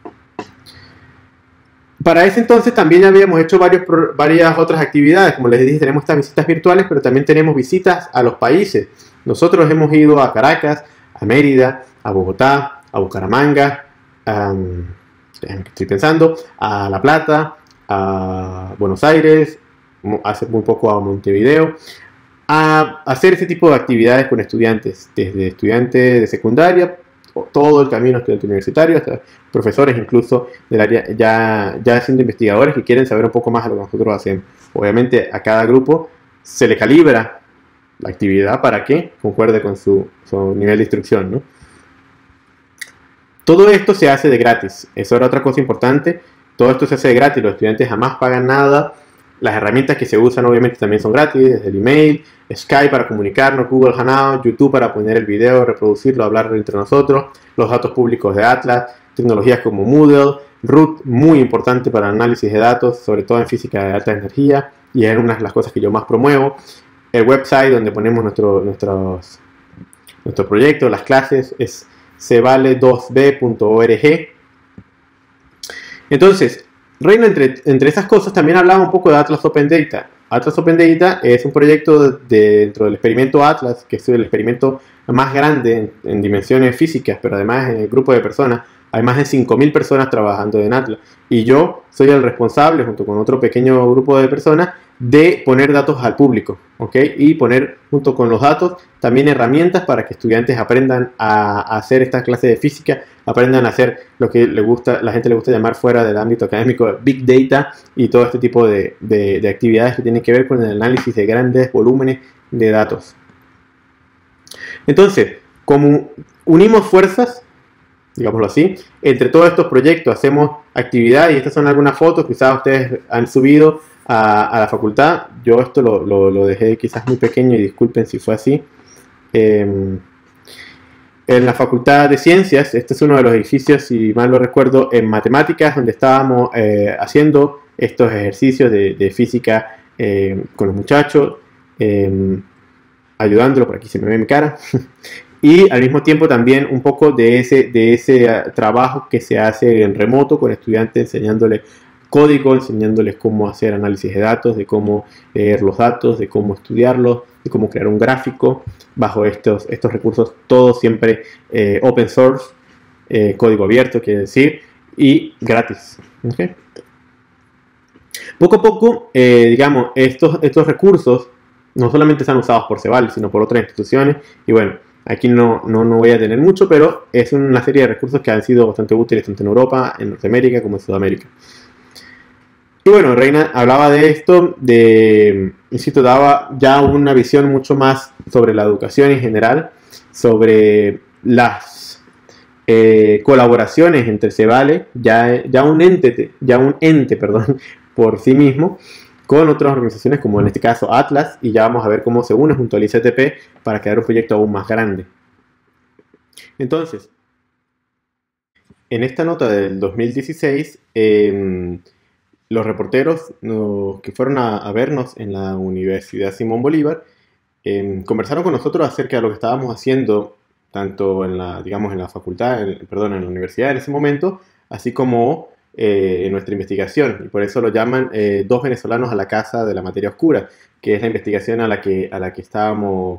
Para ese entonces también habíamos hecho varias otras actividades. Como les dije, tenemos estas visitas virtuales, pero también tenemos visitas a los países. Nosotros hemos ido a Caracas, a Mérida, a Bogotá, a Bucaramanga, estoy pensando, a La Plata, a Buenos Aires, hace muy poco a Montevideo, a hacer ese tipo de actividades con estudiantes, desde estudiantes de secundaria, todo el camino estudiante universitario, hasta profesores incluso del área, ya siendo investigadores que quieren saber un poco más de lo que nosotros hacemos. Obviamente a cada grupo se le calibra la actividad para que concuerde con su nivel de instrucción, ¿no? Todo esto se hace de gratis. Eso era otra cosa importante. Todo esto se hace de gratis. Los estudiantes jamás pagan nada. Las herramientas que se usan obviamente también son gratis, desde el email, Skype para comunicarnos, Google Hangout, YouTube para poner el video, reproducirlo, hablar entre nosotros, los datos públicos de Atlas, tecnologías como Moodle, Root, muy importante para análisis de datos, sobre todo en física de alta energía, y es una de las cosas que yo más promuevo. El website donde ponemos nuestro proyecto, las clases, es cevale2b.org. Entonces, Reina, entre esas cosas, también hablaba un poco de Atlas Open Data. Atlas Open Data es un proyecto dentro del experimento Atlas, que es el experimento más grande en dimensiones físicas, pero además en el grupo de personas. Hay más de 5.000 personas trabajando en Atlas. Y yo soy el responsable, junto con otro pequeño grupo de personas, de poner datos al público, ¿ok? Y poner junto con los datos también herramientas para que estudiantes aprendan a hacer esta clase de física, aprendan a hacer lo que la gente le gusta llamar fuera del ámbito académico, Big Data, y todo este tipo de actividades que tienen que ver con el análisis de grandes volúmenes de datos. Entonces, como unimos fuerzas, digámoslo así, entre todos estos proyectos hacemos actividad, y estas son algunas fotos que quizás ustedes han subido a la facultad. Yo esto lo dejé quizás muy pequeño y disculpen si fue así. En la Facultad de Ciencias, este es uno de los edificios, si mal no recuerdo, en matemáticas, donde estábamos haciendo estos ejercicios de física con los muchachos, ayudándolo, por aquí se me ve mi cara, y al mismo tiempo también un poco de ese trabajo que se hace en remoto con estudiantes, enseñándoles código, enseñándoles cómo hacer análisis de datos, de cómo leer los datos, de cómo estudiarlos, de cómo crear un gráfico bajo estos recursos, todo siempre open source, código abierto, quiere decir, y gratis. ¿Okay? Poco a poco, digamos, estos recursos no solamente están usados por Ceval, sino por otras instituciones, y bueno, aquí no voy a tener mucho, pero es una serie de recursos que han sido bastante útiles tanto en Europa, en Norteamérica, como en Sudamérica. Y bueno, Reina hablaba de esto, insisto, daba ya una visión mucho más sobre la educación en general, sobre las colaboraciones entre Cevale, ya un ente, perdón, por sí mismo, con otras organizaciones como en este caso Atlas, y ya vamos a ver cómo se une junto al ICTP para crear un proyecto aún más grande. Entonces, en esta nota del 2016, los reporteros que fueron a vernos en la Universidad Simón Bolívar conversaron con nosotros acerca de lo que estábamos haciendo, tanto en la facultad, en la universidad en ese momento, así como en nuestra investigación. Y por eso lo llaman Dos venezolanos a la casa de la materia oscura, que es la investigación en la que estábamos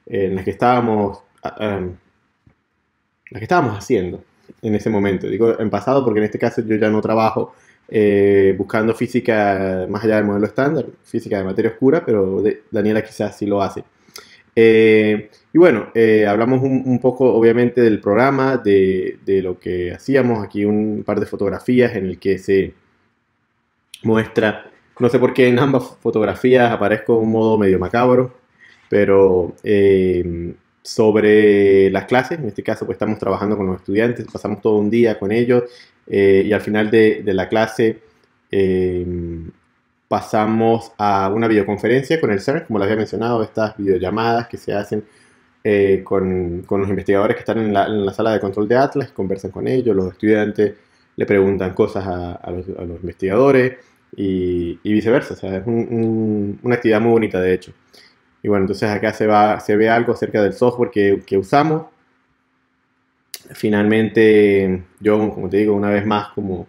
haciendo en ese momento. Digo en pasado porque en este caso yo ya no trabajo buscando física más allá del modelo estándar, física de materia oscura, pero Daniela quizás sí lo hace. Y bueno, hablamos un poco obviamente del programa, de lo que hacíamos, aquí un par de fotografías en el que se muestra, no sé por qué en ambas fotografías aparezco de un modo medio macabro, pero sobre las clases, en este caso pues estamos trabajando con los estudiantes, pasamos todo un día con ellos y al final de la clase pasamos a una videoconferencia con el CERN, como les había mencionado, estas videollamadas que se hacen con los investigadores que están en la sala de control de Atlas, conversan con ellos, los estudiantes le preguntan cosas a los investigadores y viceversa, o sea, es una actividad muy bonita de hecho. Y bueno, entonces acá se ve algo acerca del software que usamos. Finalmente, yo, como te digo, una vez más, como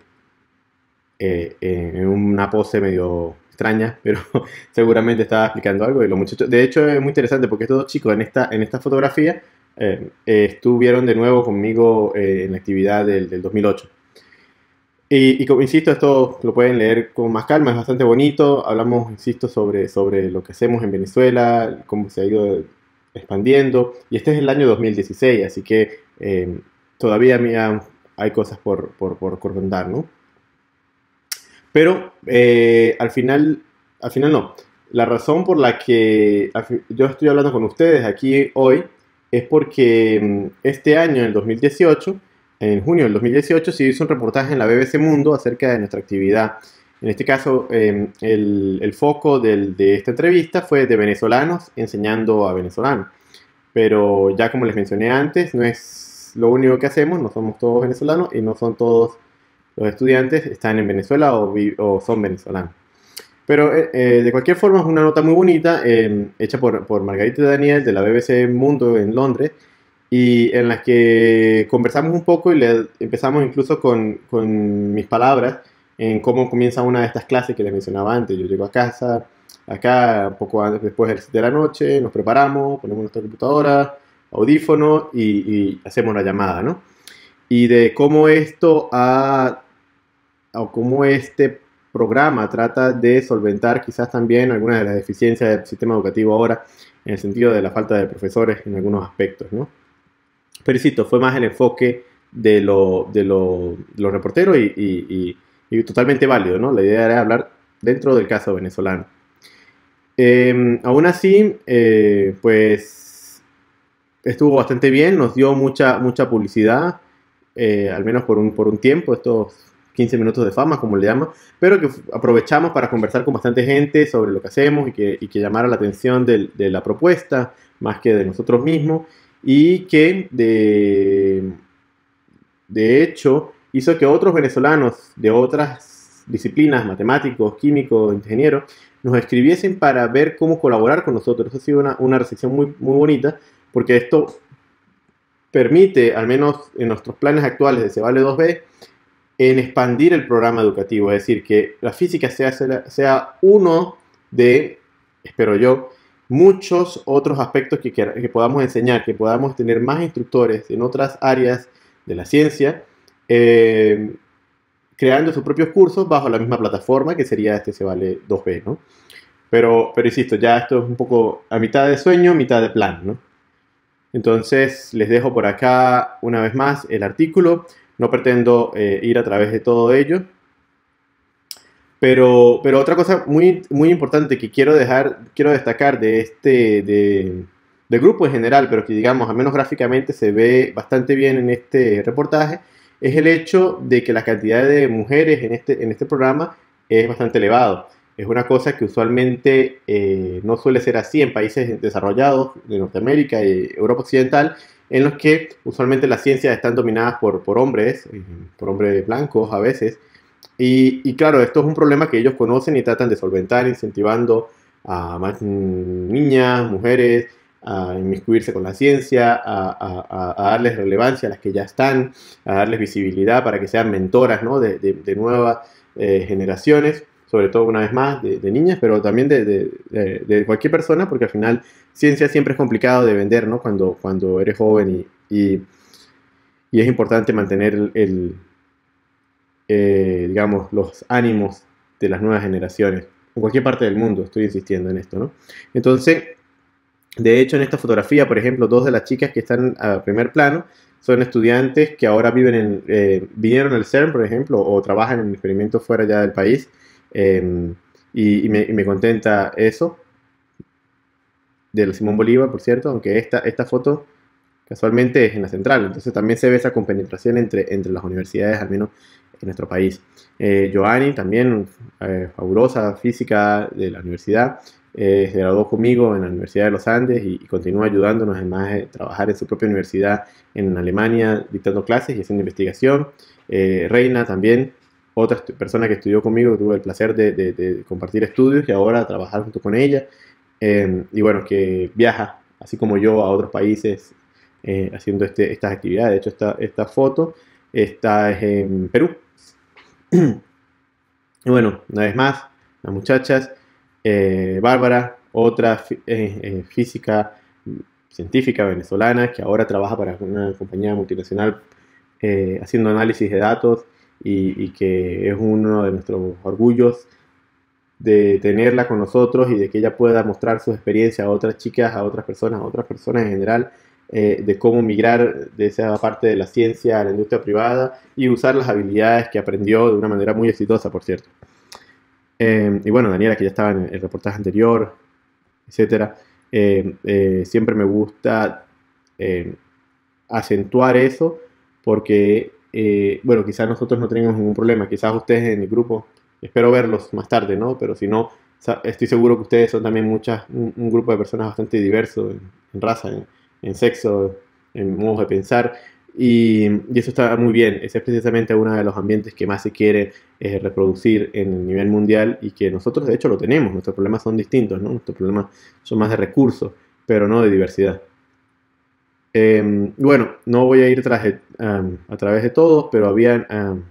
en una pose medio extraña, pero seguramente estaba explicando algo. Y los muchachos, de hecho, es muy interesante porque estos dos chicos en esta fotografía estuvieron de nuevo conmigo en la actividad del 2008. Y como insisto, esto lo pueden leer con más calma, es bastante bonito. Hablamos, insisto, sobre lo que hacemos en Venezuela, cómo se ha ido expandiendo. Y este es el año 2016, así que todavía hay cosas por contar, ¿no? Pero al final no. La razón por la que yo estoy hablando con ustedes aquí hoy es porque este año, en el 2018, en junio del 2018, se hizo un reportaje en la BBC Mundo acerca de nuestra actividad. En este caso, el foco de esta entrevista fue de venezolanos enseñando a venezolanos. Pero ya como les mencioné antes, no es lo único que hacemos, no somos todos venezolanos y no son todos los estudiantes están en Venezuela o son venezolanos. Pero de cualquier forma es una nota muy bonita, hecha por Margarita y Daniel de la BBC Mundo en Londres, y en la que conversamos un poco y empezamos incluso con mis palabras en cómo comienza una de estas clases que les mencionaba antes. Yo llego a casa, acá poco antes, después de las 7 de la noche, nos preparamos, ponemos nuestra computadora, audífono y hacemos la llamada, ¿no? Y de cómo cómo este programa trata de solventar quizás también algunas de las deficiencias del sistema educativo ahora, en el sentido de la falta de profesores en algunos aspectos, ¿no? Pero insisto, fue más el enfoque de los reporteros y totalmente válido, ¿no? La idea era hablar dentro del caso venezolano. Aún así, pues estuvo bastante bien, nos dio mucha publicidad, al menos por un tiempo, estos 15 minutos de fama, como le llaman, pero que aprovechamos para conversar con bastante gente sobre lo que hacemos y que llamara la atención de la propuesta, más que de nosotros mismos, y que de hecho hizo que otros venezolanos de otras disciplinas, matemáticos, químicos, ingenieros, nos escribiesen para ver cómo colaborar con nosotros. Eso ha sido una recepción muy, muy bonita, porque esto permite, al menos en nuestros planes actuales de Cevale 2B, en expandir el programa educativo, es decir, que la física sea uno de, espero yo, muchos otros aspectos que podamos enseñar, que podamos tener más instructores en otras áreas de la ciencia, creando sus propios cursos bajo la misma plataforma, que sería este Se Vale 2B, ¿no? Pero insisto, ya esto es un poco a mitad de sueño, mitad de plan, ¿no? Entonces les dejo por acá una vez más el artículo. No pretendo ir a través de todo ello. Pero otra cosa muy, muy importante que quiero destacar del grupo en general, pero que digamos, al menos gráficamente se ve bastante bien en este reportaje, es el hecho de que la cantidad de mujeres en este programa es bastante elevado. Es una cosa que usualmente no suele ser así en países desarrollados de Norteamérica y Europa Occidental, en los que usualmente las ciencias están dominadas por hombres blancos a veces. Y claro, esto es un problema que ellos conocen y tratan de solventar, incentivando a más niñas, mujeres, a inmiscuirse con la ciencia, a darles relevancia a las que ya están, a darles visibilidad para que sean mentoras, ¿no? de nuevas generaciones, sobre todo una vez más de niñas, pero también de cualquier persona, porque al final ciencia siempre es complicado de vender, ¿no? Cuando eres joven y es importante mantener digamos, los ánimos de las nuevas generaciones. En cualquier parte del mundo, estoy insistiendo en esto, ¿no? Entonces, de hecho, en esta fotografía, por ejemplo, dos de las chicas que están a primer plano son estudiantes que ahora vinieron al CERN, por ejemplo, o trabajan en experimentos fuera ya del país, y me contenta eso, del Simón Bolívar, por cierto, aunque esta foto casualmente es en la central, entonces también se ve esa compenetración entre las universidades, al menos en nuestro país. Joanny, también fabulosa física de la universidad, se graduó conmigo en la Universidad de los Andes y continúa ayudándonos además de trabajar en su propia universidad en Alemania, dictando clases y haciendo investigación. Reina también, otra persona que estudió conmigo, que tuve el placer de compartir estudios y ahora trabajar junto con ella. Y bueno, que viaja, así como yo, a otros países haciendo estas actividades. De hecho, esta foto está en Perú. Y bueno, una vez más, las muchachas, Bárbara, otra física científica venezolana que ahora trabaja para una compañía multinacional haciendo análisis de datos y que es uno de nuestros orgullos de tenerla con nosotros y de que ella pueda mostrar su experiencia a otras chicas, a otras personas en general, de cómo migrar de esa parte de la ciencia a la industria privada y usar las habilidades que aprendió de una manera muy exitosa, por cierto. Y bueno, Daniela, que ya estaba en el reportaje anterior, etcétera. Siempre me gusta acentuar eso porque, bueno, quizás nosotros no tenemos ningún problema, quizás ustedes en el grupo, espero verlos más tarde, ¿no? Pero si no, estoy seguro que ustedes son también un grupo de personas bastante diverso en raza, en sexo, en modos de pensar. Y eso está muy bien. Ese es precisamente uno de los ambientes que más se quiere reproducir en el nivel mundial y que nosotros de hecho lo tenemos. Nuestros problemas son distintos, ¿no? Nuestros problemas son más de recursos, pero no de diversidad. Bueno, no voy a ir a través de todos, pero habían...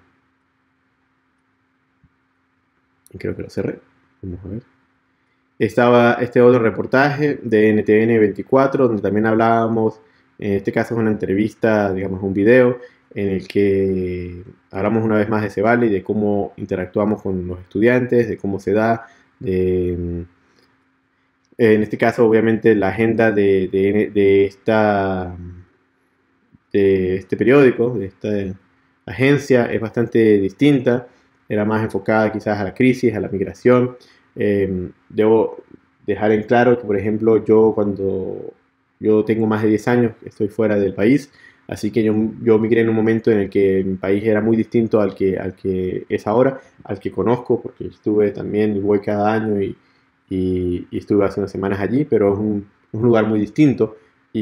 creo que lo cerré. Vamos a ver. Estaba este otro reportaje de NTN 24, donde también hablábamos, en este caso es una entrevista, digamos un video, en el que hablamos una vez más de Se Vale y de cómo interactuamos con los estudiantes, de cómo se da, en este caso obviamente la agenda de este periódico, de esta agencia es bastante distinta, era más enfocada quizás a la crisis, a la migración. Debo dejar en claro que, por ejemplo, cuando yo tengo más de 10 años, estoy fuera del país, así que yo migré en un momento en el que mi país era muy distinto al que es ahora, al que conozco, porque estuve también y voy cada año y estuve hace unas semanas allí, pero es un lugar muy distinto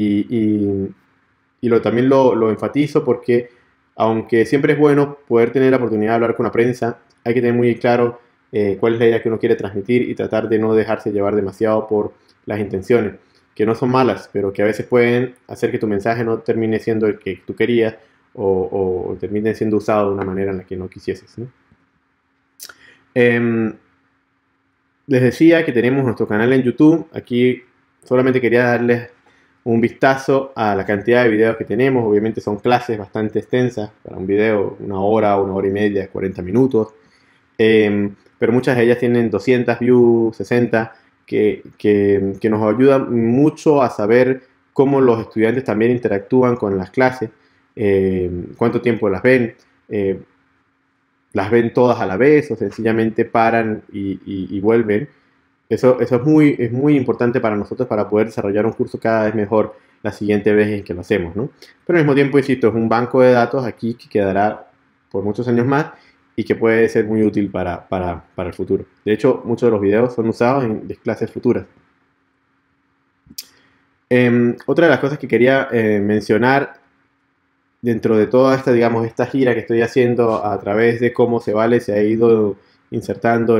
y también lo enfatizo porque aunque siempre es bueno poder tener la oportunidad de hablar con la prensa, hay que tener muy claro cuál es la idea que uno quiere transmitir y tratar de no dejarse llevar demasiado por las intenciones, que no son malas, pero que a veces pueden hacer que tu mensaje no termine siendo el que tú querías o terminen siendo usados de una manera en la que no quisieses, ¿no? Em, Les decía que tenemos nuestro canal en YouTube. Aquí solamente quería darles un vistazo a la cantidad de videos que tenemos. Obviamente son clases bastante extensas. Para un video, una hora y media, 40 minutos. Pero muchas de ellas tienen 200 views, 60, que nos ayudan mucho a saber cómo los estudiantes también interactúan con las clases, cuánto tiempo eh, las ven todas a la vez o sencillamente paran y vuelven. Eso es muy importante para nosotros para poder desarrollar un curso cada vez mejor la siguiente vez en que lo hacemos, ¿no? Pero al mismo tiempo, insisto, es un banco de datos aquí que quedará por muchos años más y que puede ser muy útil para el futuro. De hecho, muchos de los videos son usados en clases futuras. Otra de las cosas que quería mencionar dentro de toda esta, digamos, esta gira que estoy haciendo a través de cómo Cevale se ha ido insertando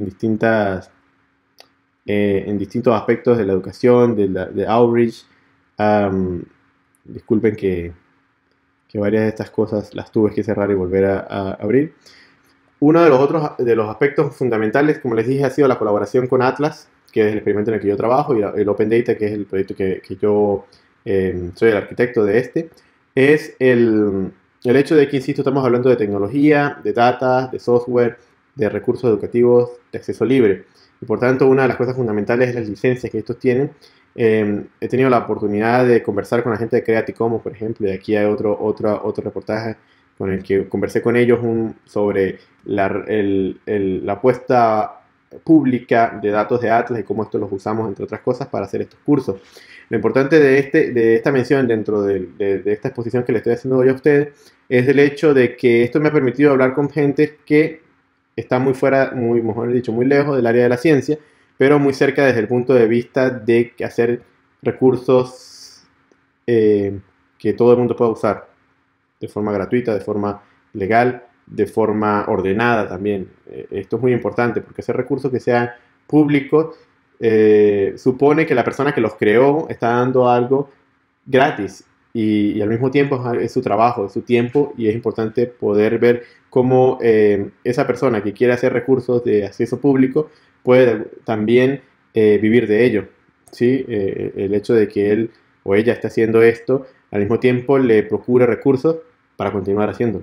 en distintos aspectos de la educación, de outreach. Disculpen que varias de estas cosas las tuve que cerrar y volver a abrir. Uno de los otros de los aspectos fundamentales, como les dije, ha sido la colaboración con Atlas, que es el experimento en el que yo trabajo, y el Open Data, que es el proyecto que yo soy el arquitecto de este. Es el hecho de que, insisto, estamos hablando de tecnología, de data, de software, de recursos educativos, de acceso libre. Y por tanto, una de las cosas fundamentales es las licencias que estos tienen. He tenido la oportunidad de conversar con la gente de Creative Commons, por ejemplo, y aquí hay otro reportaje con el que conversé con ellos sobre la apuesta pública de datos de Atlas y cómo estos los usamos, entre otras cosas, para hacer estos cursos. Lo importante de esta mención dentro de esta exposición que le estoy haciendo hoy a ustedes es el hecho de que esto me ha permitido hablar con gente que está muy fuera, mejor dicho, muy lejos del área de la ciencia, pero muy cerca desde el punto de vista de hacer recursos que todo el mundo pueda usar de forma gratuita, de forma legal, de forma ordenada también. Esto es muy importante porque hacer recursos que sean públicos supone que la persona que los creó está dando algo gratis y al mismo tiempo es su trabajo, es su tiempo, y es importante poder ver cómo esa persona que quiere hacer recursos de acceso público puede también vivir de ello, ¿sí? El hecho de que él o ella esté haciendo esto al mismo tiempo le procure recursos para continuar haciéndolo.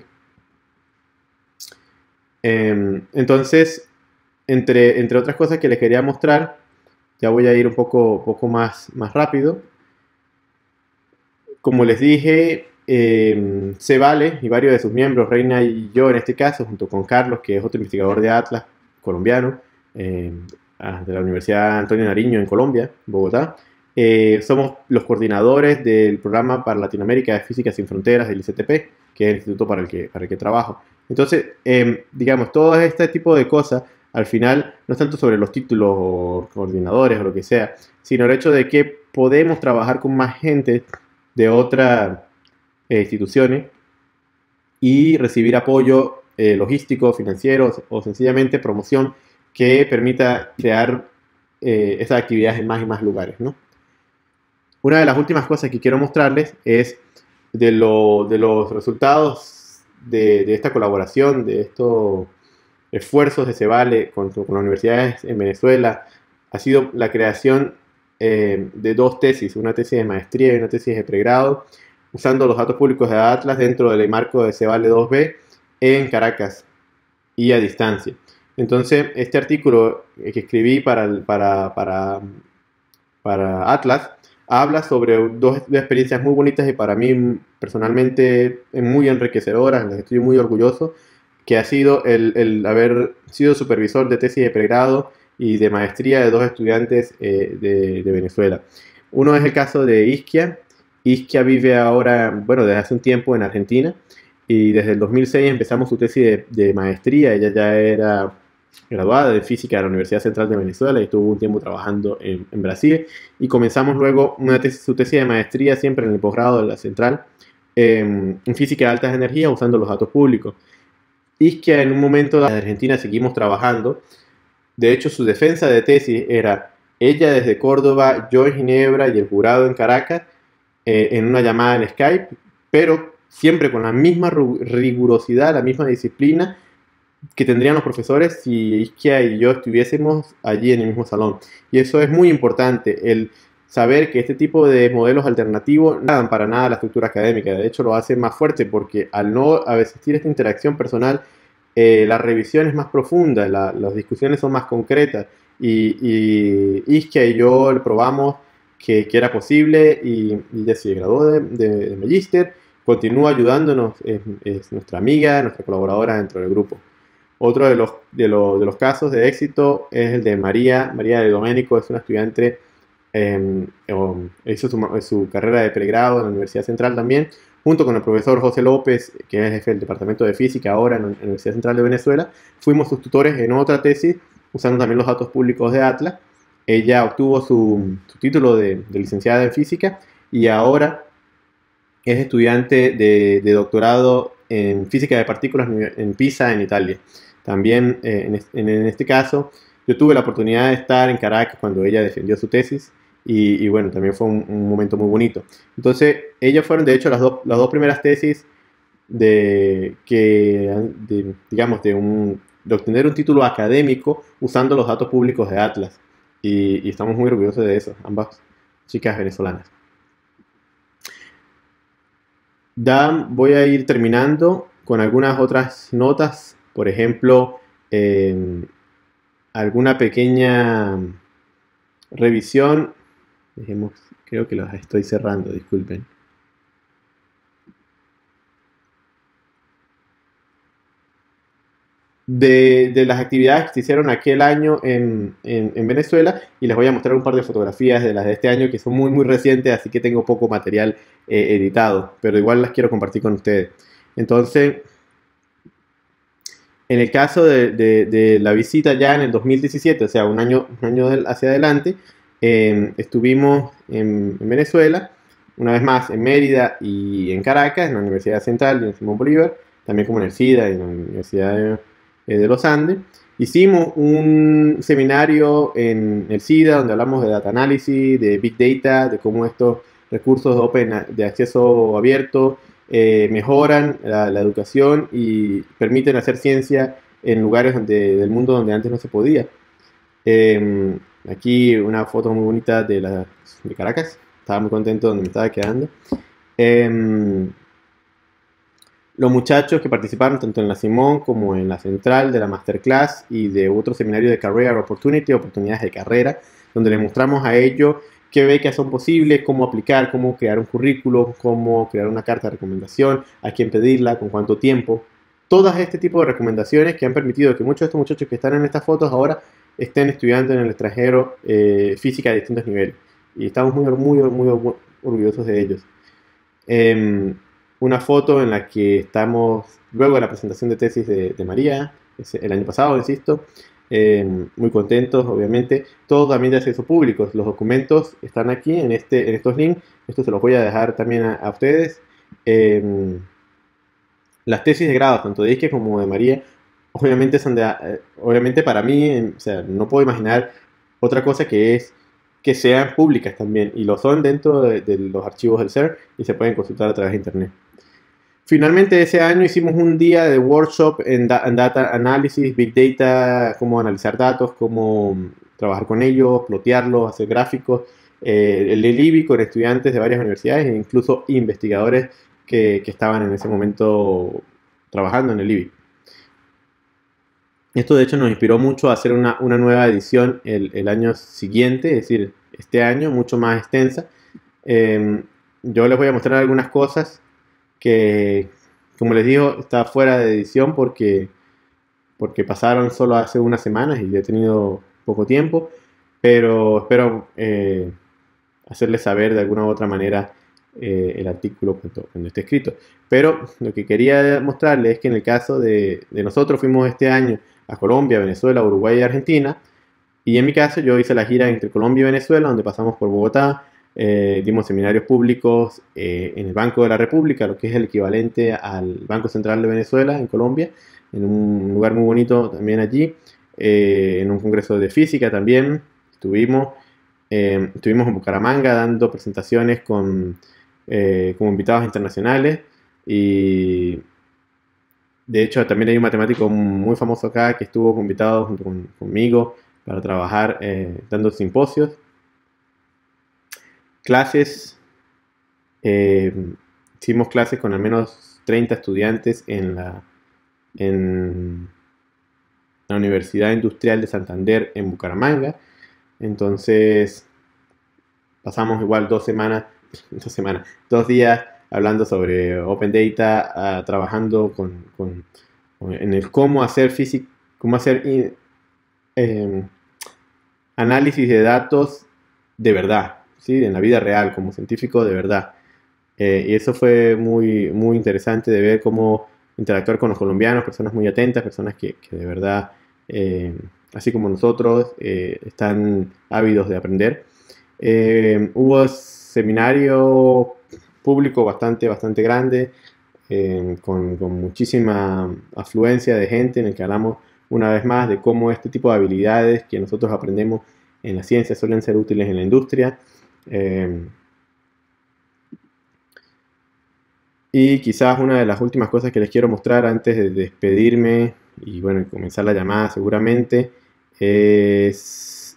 Entonces, entre otras cosas que les quería mostrar, ya voy a ir un poco más rápido. Como les dije, Cevale y varios de sus miembros, Reina y yo en este caso, junto con Carlos, que es otro investigador de Atlas colombiano, de la Universidad Antonio Nariño en Colombia, Bogotá, somos los coordinadores del programa para Latinoamérica de Física Sin Fronteras del ICTP, que es el instituto para el que trabajo. Entonces, digamos, todo este tipo de cosas, al final, no es tanto sobre los títulos o coordinadores o lo que sea, sino el hecho de que podemos trabajar con más gente de otras instituciones y recibir apoyo logístico, financiero o sencillamente promoción que permita crear esas actividades en más y más lugares, ¿no? Una de las últimas cosas que quiero mostrarles es de los resultados de esta colaboración, de estos esfuerzos de Cevale con las universidades en Venezuela. Ha sido la creación de dos tesis, una tesis de maestría y una tesis de pregrado, usando los datos públicos de Atlas dentro del marco de Cevale 2B en Caracas y a distancia. Entonces, este artículo que escribí para Atlas habla sobre dos experiencias muy bonitas y para mí personalmente muy enriquecedoras, en las que estoy muy orgulloso, que ha sido el haber sido supervisor de tesis de pregrado y de maestría de dos estudiantes de Venezuela. Uno es el caso de Isquia. Isquia vive ahora, bueno, desde hace un tiempo en Argentina, y desde el 2006 empezamos su tesis de maestría. Ella ya era graduada de física de la Universidad Central de Venezuela y estuvo un tiempo trabajando en Brasil, y comenzamos luego su tesis de maestría siempre en el posgrado de la Central en física de altas energías usando los datos públicos. Isquia, en un momento de Argentina seguimos trabajando. De hecho, su defensa de tesis era ella desde Córdoba, yo en Ginebra y el jurado en Caracas, en una llamada en Skype, pero siempre con la misma rigurosidad, la misma disciplina que tendrían los profesores si Isquia y yo estuviésemos allí en el mismo salón. Y eso es muy importante, el saber que este tipo de modelos alternativos no dan para nada la estructura académica, de hecho lo hace más fuerte porque al no existir esta interacción personal, la revisión es más profunda, las discusiones son más concretas y Isquia y yo le probamos que era posible y ya se graduó de Magíster, continúa ayudándonos, es nuestra amiga, nuestra colaboradora dentro del grupo. Otro de los casos de éxito es el de María de Domenico, es una estudiante, hizo su carrera de pregrado en la Universidad Central también, junto con el profesor José López, que es jefe del Departamento de Física ahora en la Universidad Central de Venezuela. Fuimos sus tutores en otra tesis, usando también los datos públicos de Atlas. Ella obtuvo su título de licenciada en Física y ahora es estudiante de doctorado en Física de Partículas en Pisa, en Italia. También en este caso yo tuve la oportunidad de estar en Caracas cuando ella defendió su tesis y bueno, también fue un momento muy bonito. Entonces, ellas fueron de hecho las dos primeras tesis digamos, de obtener un título académico usando los datos públicos de Atlas. Y estamos muy orgullosos de eso, ambas chicas venezolanas. Ya voy a ir terminando con algunas otras notas, por ejemplo, alguna pequeña revisión. Creo que los estoy cerrando, disculpen. De las actividades que se hicieron aquel año en Venezuela, y les voy a mostrar un par de fotografías de las de este año que son muy recientes, así que tengo poco material editado, pero igual las quiero compartir con ustedes. Entonces, en el caso de la visita ya en el 2017, o sea, un año hacia adelante, estuvimos en Venezuela, una vez más en Mérida y en Caracas, en la Universidad Central y en Simón Bolívar, también como en el SIDA y en la Universidad de los Andes. Hicimos un seminario en el SIDA donde hablamos de data análisis, de big data, de cómo estos recursos de acceso abierto mejoran la educación y permiten hacer ciencia en lugares del mundo donde antes no se podía. Aquí una foto muy bonita de Caracas. Estaba muy contento donde me estaba quedando. Los muchachos que participaron tanto en la Simón como en la Central de la Masterclass y de otro seminario de Career Opportunity, oportunidades de carrera, donde les mostramos a ellos qué becas son posibles, cómo aplicar, cómo crear un currículo, cómo crear una carta de recomendación, a quién pedirla, con cuánto tiempo. Todas este tipo de recomendaciones que han permitido que muchos de estos muchachos que están en estas fotos ahora estén estudiando en el extranjero física de distintos niveles. Y estamos muy orgullosos de ellos. Una foto en la que estamos luego de la presentación de tesis de María, el año pasado, insisto, muy contentos, obviamente. Todo también de acceso público. Los documentos están aquí en estos links. Esto se los voy a dejar también a ustedes. Las tesis de grado, tanto de Isque como de María, obviamente obviamente para mí, o sea, no puedo imaginar otra cosa que sean públicas también, y lo son dentro de los archivos del CERN y se pueden consultar a través de internet. Finalmente ese año hicimos un día de workshop en data analysis, big data, cómo analizar datos, cómo trabajar con ellos, plotearlos, hacer gráficos, el IBI con estudiantes de varias universidades e incluso investigadores que estaban en ese momento trabajando en el IBI. Esto de hecho nos inspiró mucho a hacer una nueva edición el año siguiente, es decir, este año, mucho más extensa. Yo les voy a mostrar algunas cosas que, como les digo, está fuera de edición porque pasaron solo hace unas semanas y he tenido poco tiempo, pero espero hacerles saber de alguna u otra manera el artículo cuando esté escrito. Pero lo que quería mostrarles es que en el caso de nosotros fuimos este año a Colombia, Venezuela, Uruguay y Argentina, y en mi caso yo hice la gira entre Colombia y Venezuela, donde pasamos por Bogotá, dimos seminarios públicos en el Banco de la República, lo que es el equivalente al Banco Central de Venezuela en Colombia, en un lugar muy bonito también allí, en un congreso de física también estuvimos en Bucaramanga dando presentaciones como invitados internacionales. Y de hecho también hay un matemático muy famoso acá que estuvo invitado junto conmigo para trabajar dando simposios, clases. eh, Hicimos clases con al menos 30 estudiantes en la Universidad Industrial de Santander en Bucaramanga. Entonces pasamos igual 2 semanas, 2 semanas, 2 días hablando sobre Open Data, trabajando en el cómo hacer análisis de datos de verdad, ¿sí? En la vida real, como científico de verdad. Y eso fue muy, muy interesante de ver cómo interactuar con los colombianos, personas muy atentas, personas que de verdad, eh, así como nosotros, están ávidos de aprender. Hubo seminario público bastante grande, con muchísima afluencia de gente en el que hablamos una vez más de cómo este tipo de habilidades que nosotros aprendemos en la ciencia suelen ser útiles en la industria. Eh, y quizás una de las últimas cosas que les quiero mostrar antes de despedirme y bueno, comenzar la llamada seguramente es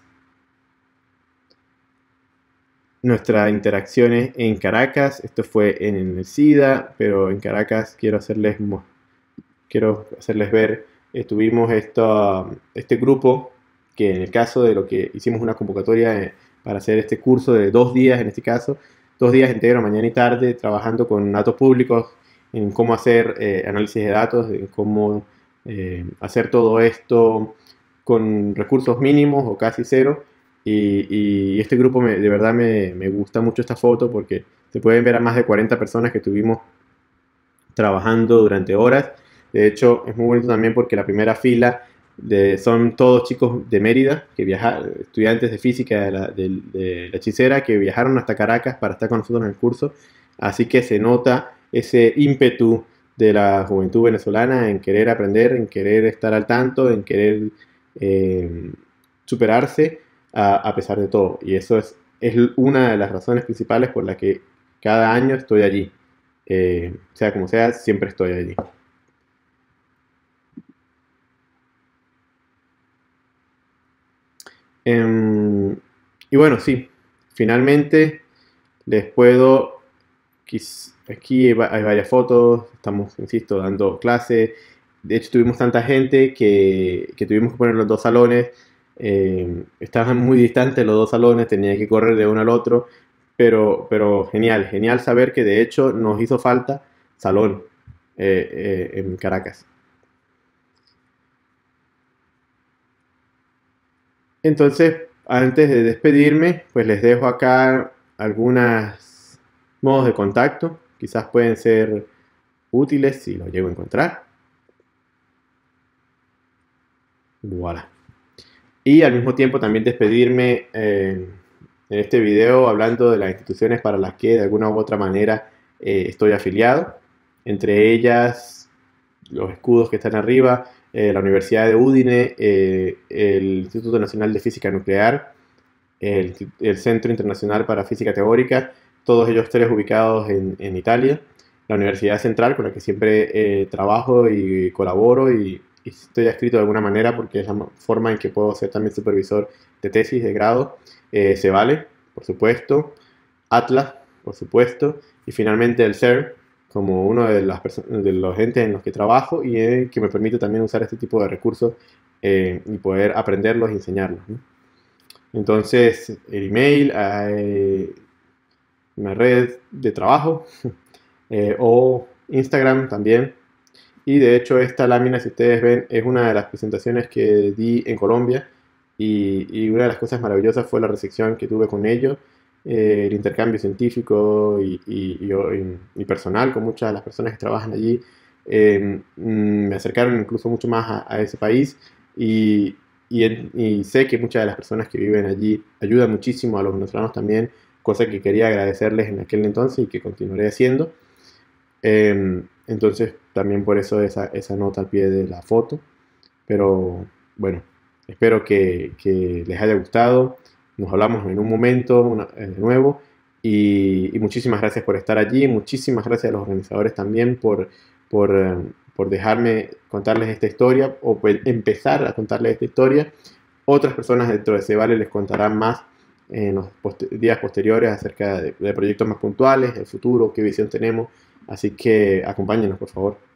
nuestras interacciones en Caracas. Esto fue en el SIDA, pero en Caracas quiero hacerles ver, tuvimos este grupo que en el caso de lo que hicimos una convocatoria para hacer este curso de 2 días, en este caso, 2 días enteros, mañana y tarde, trabajando con datos públicos, en cómo hacer análisis de datos, en cómo hacer todo esto con recursos mínimos o casi cero. Y este grupo de verdad me gusta mucho esta foto porque se pueden ver a más de 40 personas que estuvimos trabajando durante horas. De hecho, es muy bonito también porque la primera fila son todos chicos de Mérida, estudiantes de física de la hechicera, que viajaron hasta Caracas para estar con nosotros en el curso. Así que se nota ese ímpetu de la juventud venezolana en querer aprender, en querer estar al tanto, en querer eh, superarse a pesar de todo. Y eso es una de las razones principales por la que cada año estoy allí. Sea como sea, siempre estoy allí. Em, y bueno, sí, finalmente les puedo, aquí hay varias fotos, estamos, insisto, dando clase. De hecho, tuvimos tanta gente que tuvimos que poner los dos salones. Estaban muy distantes los dos salones, tenía que correr de uno al otro, pero genial, genial saber que de hecho nos hizo falta salón en Caracas. Entonces, antes de despedirme, pues les dejo acá algunos modos de contacto. Quizás pueden ser útiles si los llego a encontrar. Voilà. Y al mismo tiempo también despedirme en este video hablando de las instituciones para las que de alguna u otra manera estoy afiliado. Entre ellas, los escudos que están arriba, la Universidad de Udine, el Instituto Nacional de Física Nuclear, el Centro Internacional para Física Teórica, todos ellos tres ubicados en Italia, la Universidad Central con la que siempre trabajo y colaboro y estoy adscrito de alguna manera porque es la forma en que puedo ser también supervisor de tesis de grado, Cevale, por supuesto, Atlas, por supuesto, y finalmente el CERN como uno de los entes en los que trabajo y que me permite también usar este tipo de recursos y poder aprenderlos y enseñarlos, ¿no? Entonces, el email, una red de trabajo o Instagram también. Y de hecho, esta lámina, si ustedes ven, es una de las presentaciones que di en Colombia. Y una de las cosas maravillosas fue la recepción que tuve con ellos, el intercambio científico y personal con muchas de las personas que trabajan allí. Me acercaron incluso mucho más a ese país y, y sé que muchas de las personas que viven allí ayudan muchísimo a los venezolanos también, cosa que quería agradecerles en aquel entonces y que continuaré haciendo. Entonces, también por eso esa nota al pie de la foto. Pero bueno, espero que les haya gustado. Nos hablamos en un momento de nuevo y muchísimas gracias por estar allí, muchísimas gracias a los organizadores también por dejarme contarles esta historia o por empezar a contarles esta historia. Otras personas dentro de Cevale les contarán más en los días posteriores acerca de proyectos más puntuales, el futuro, qué visión tenemos. Así que acompáñenos, por favor.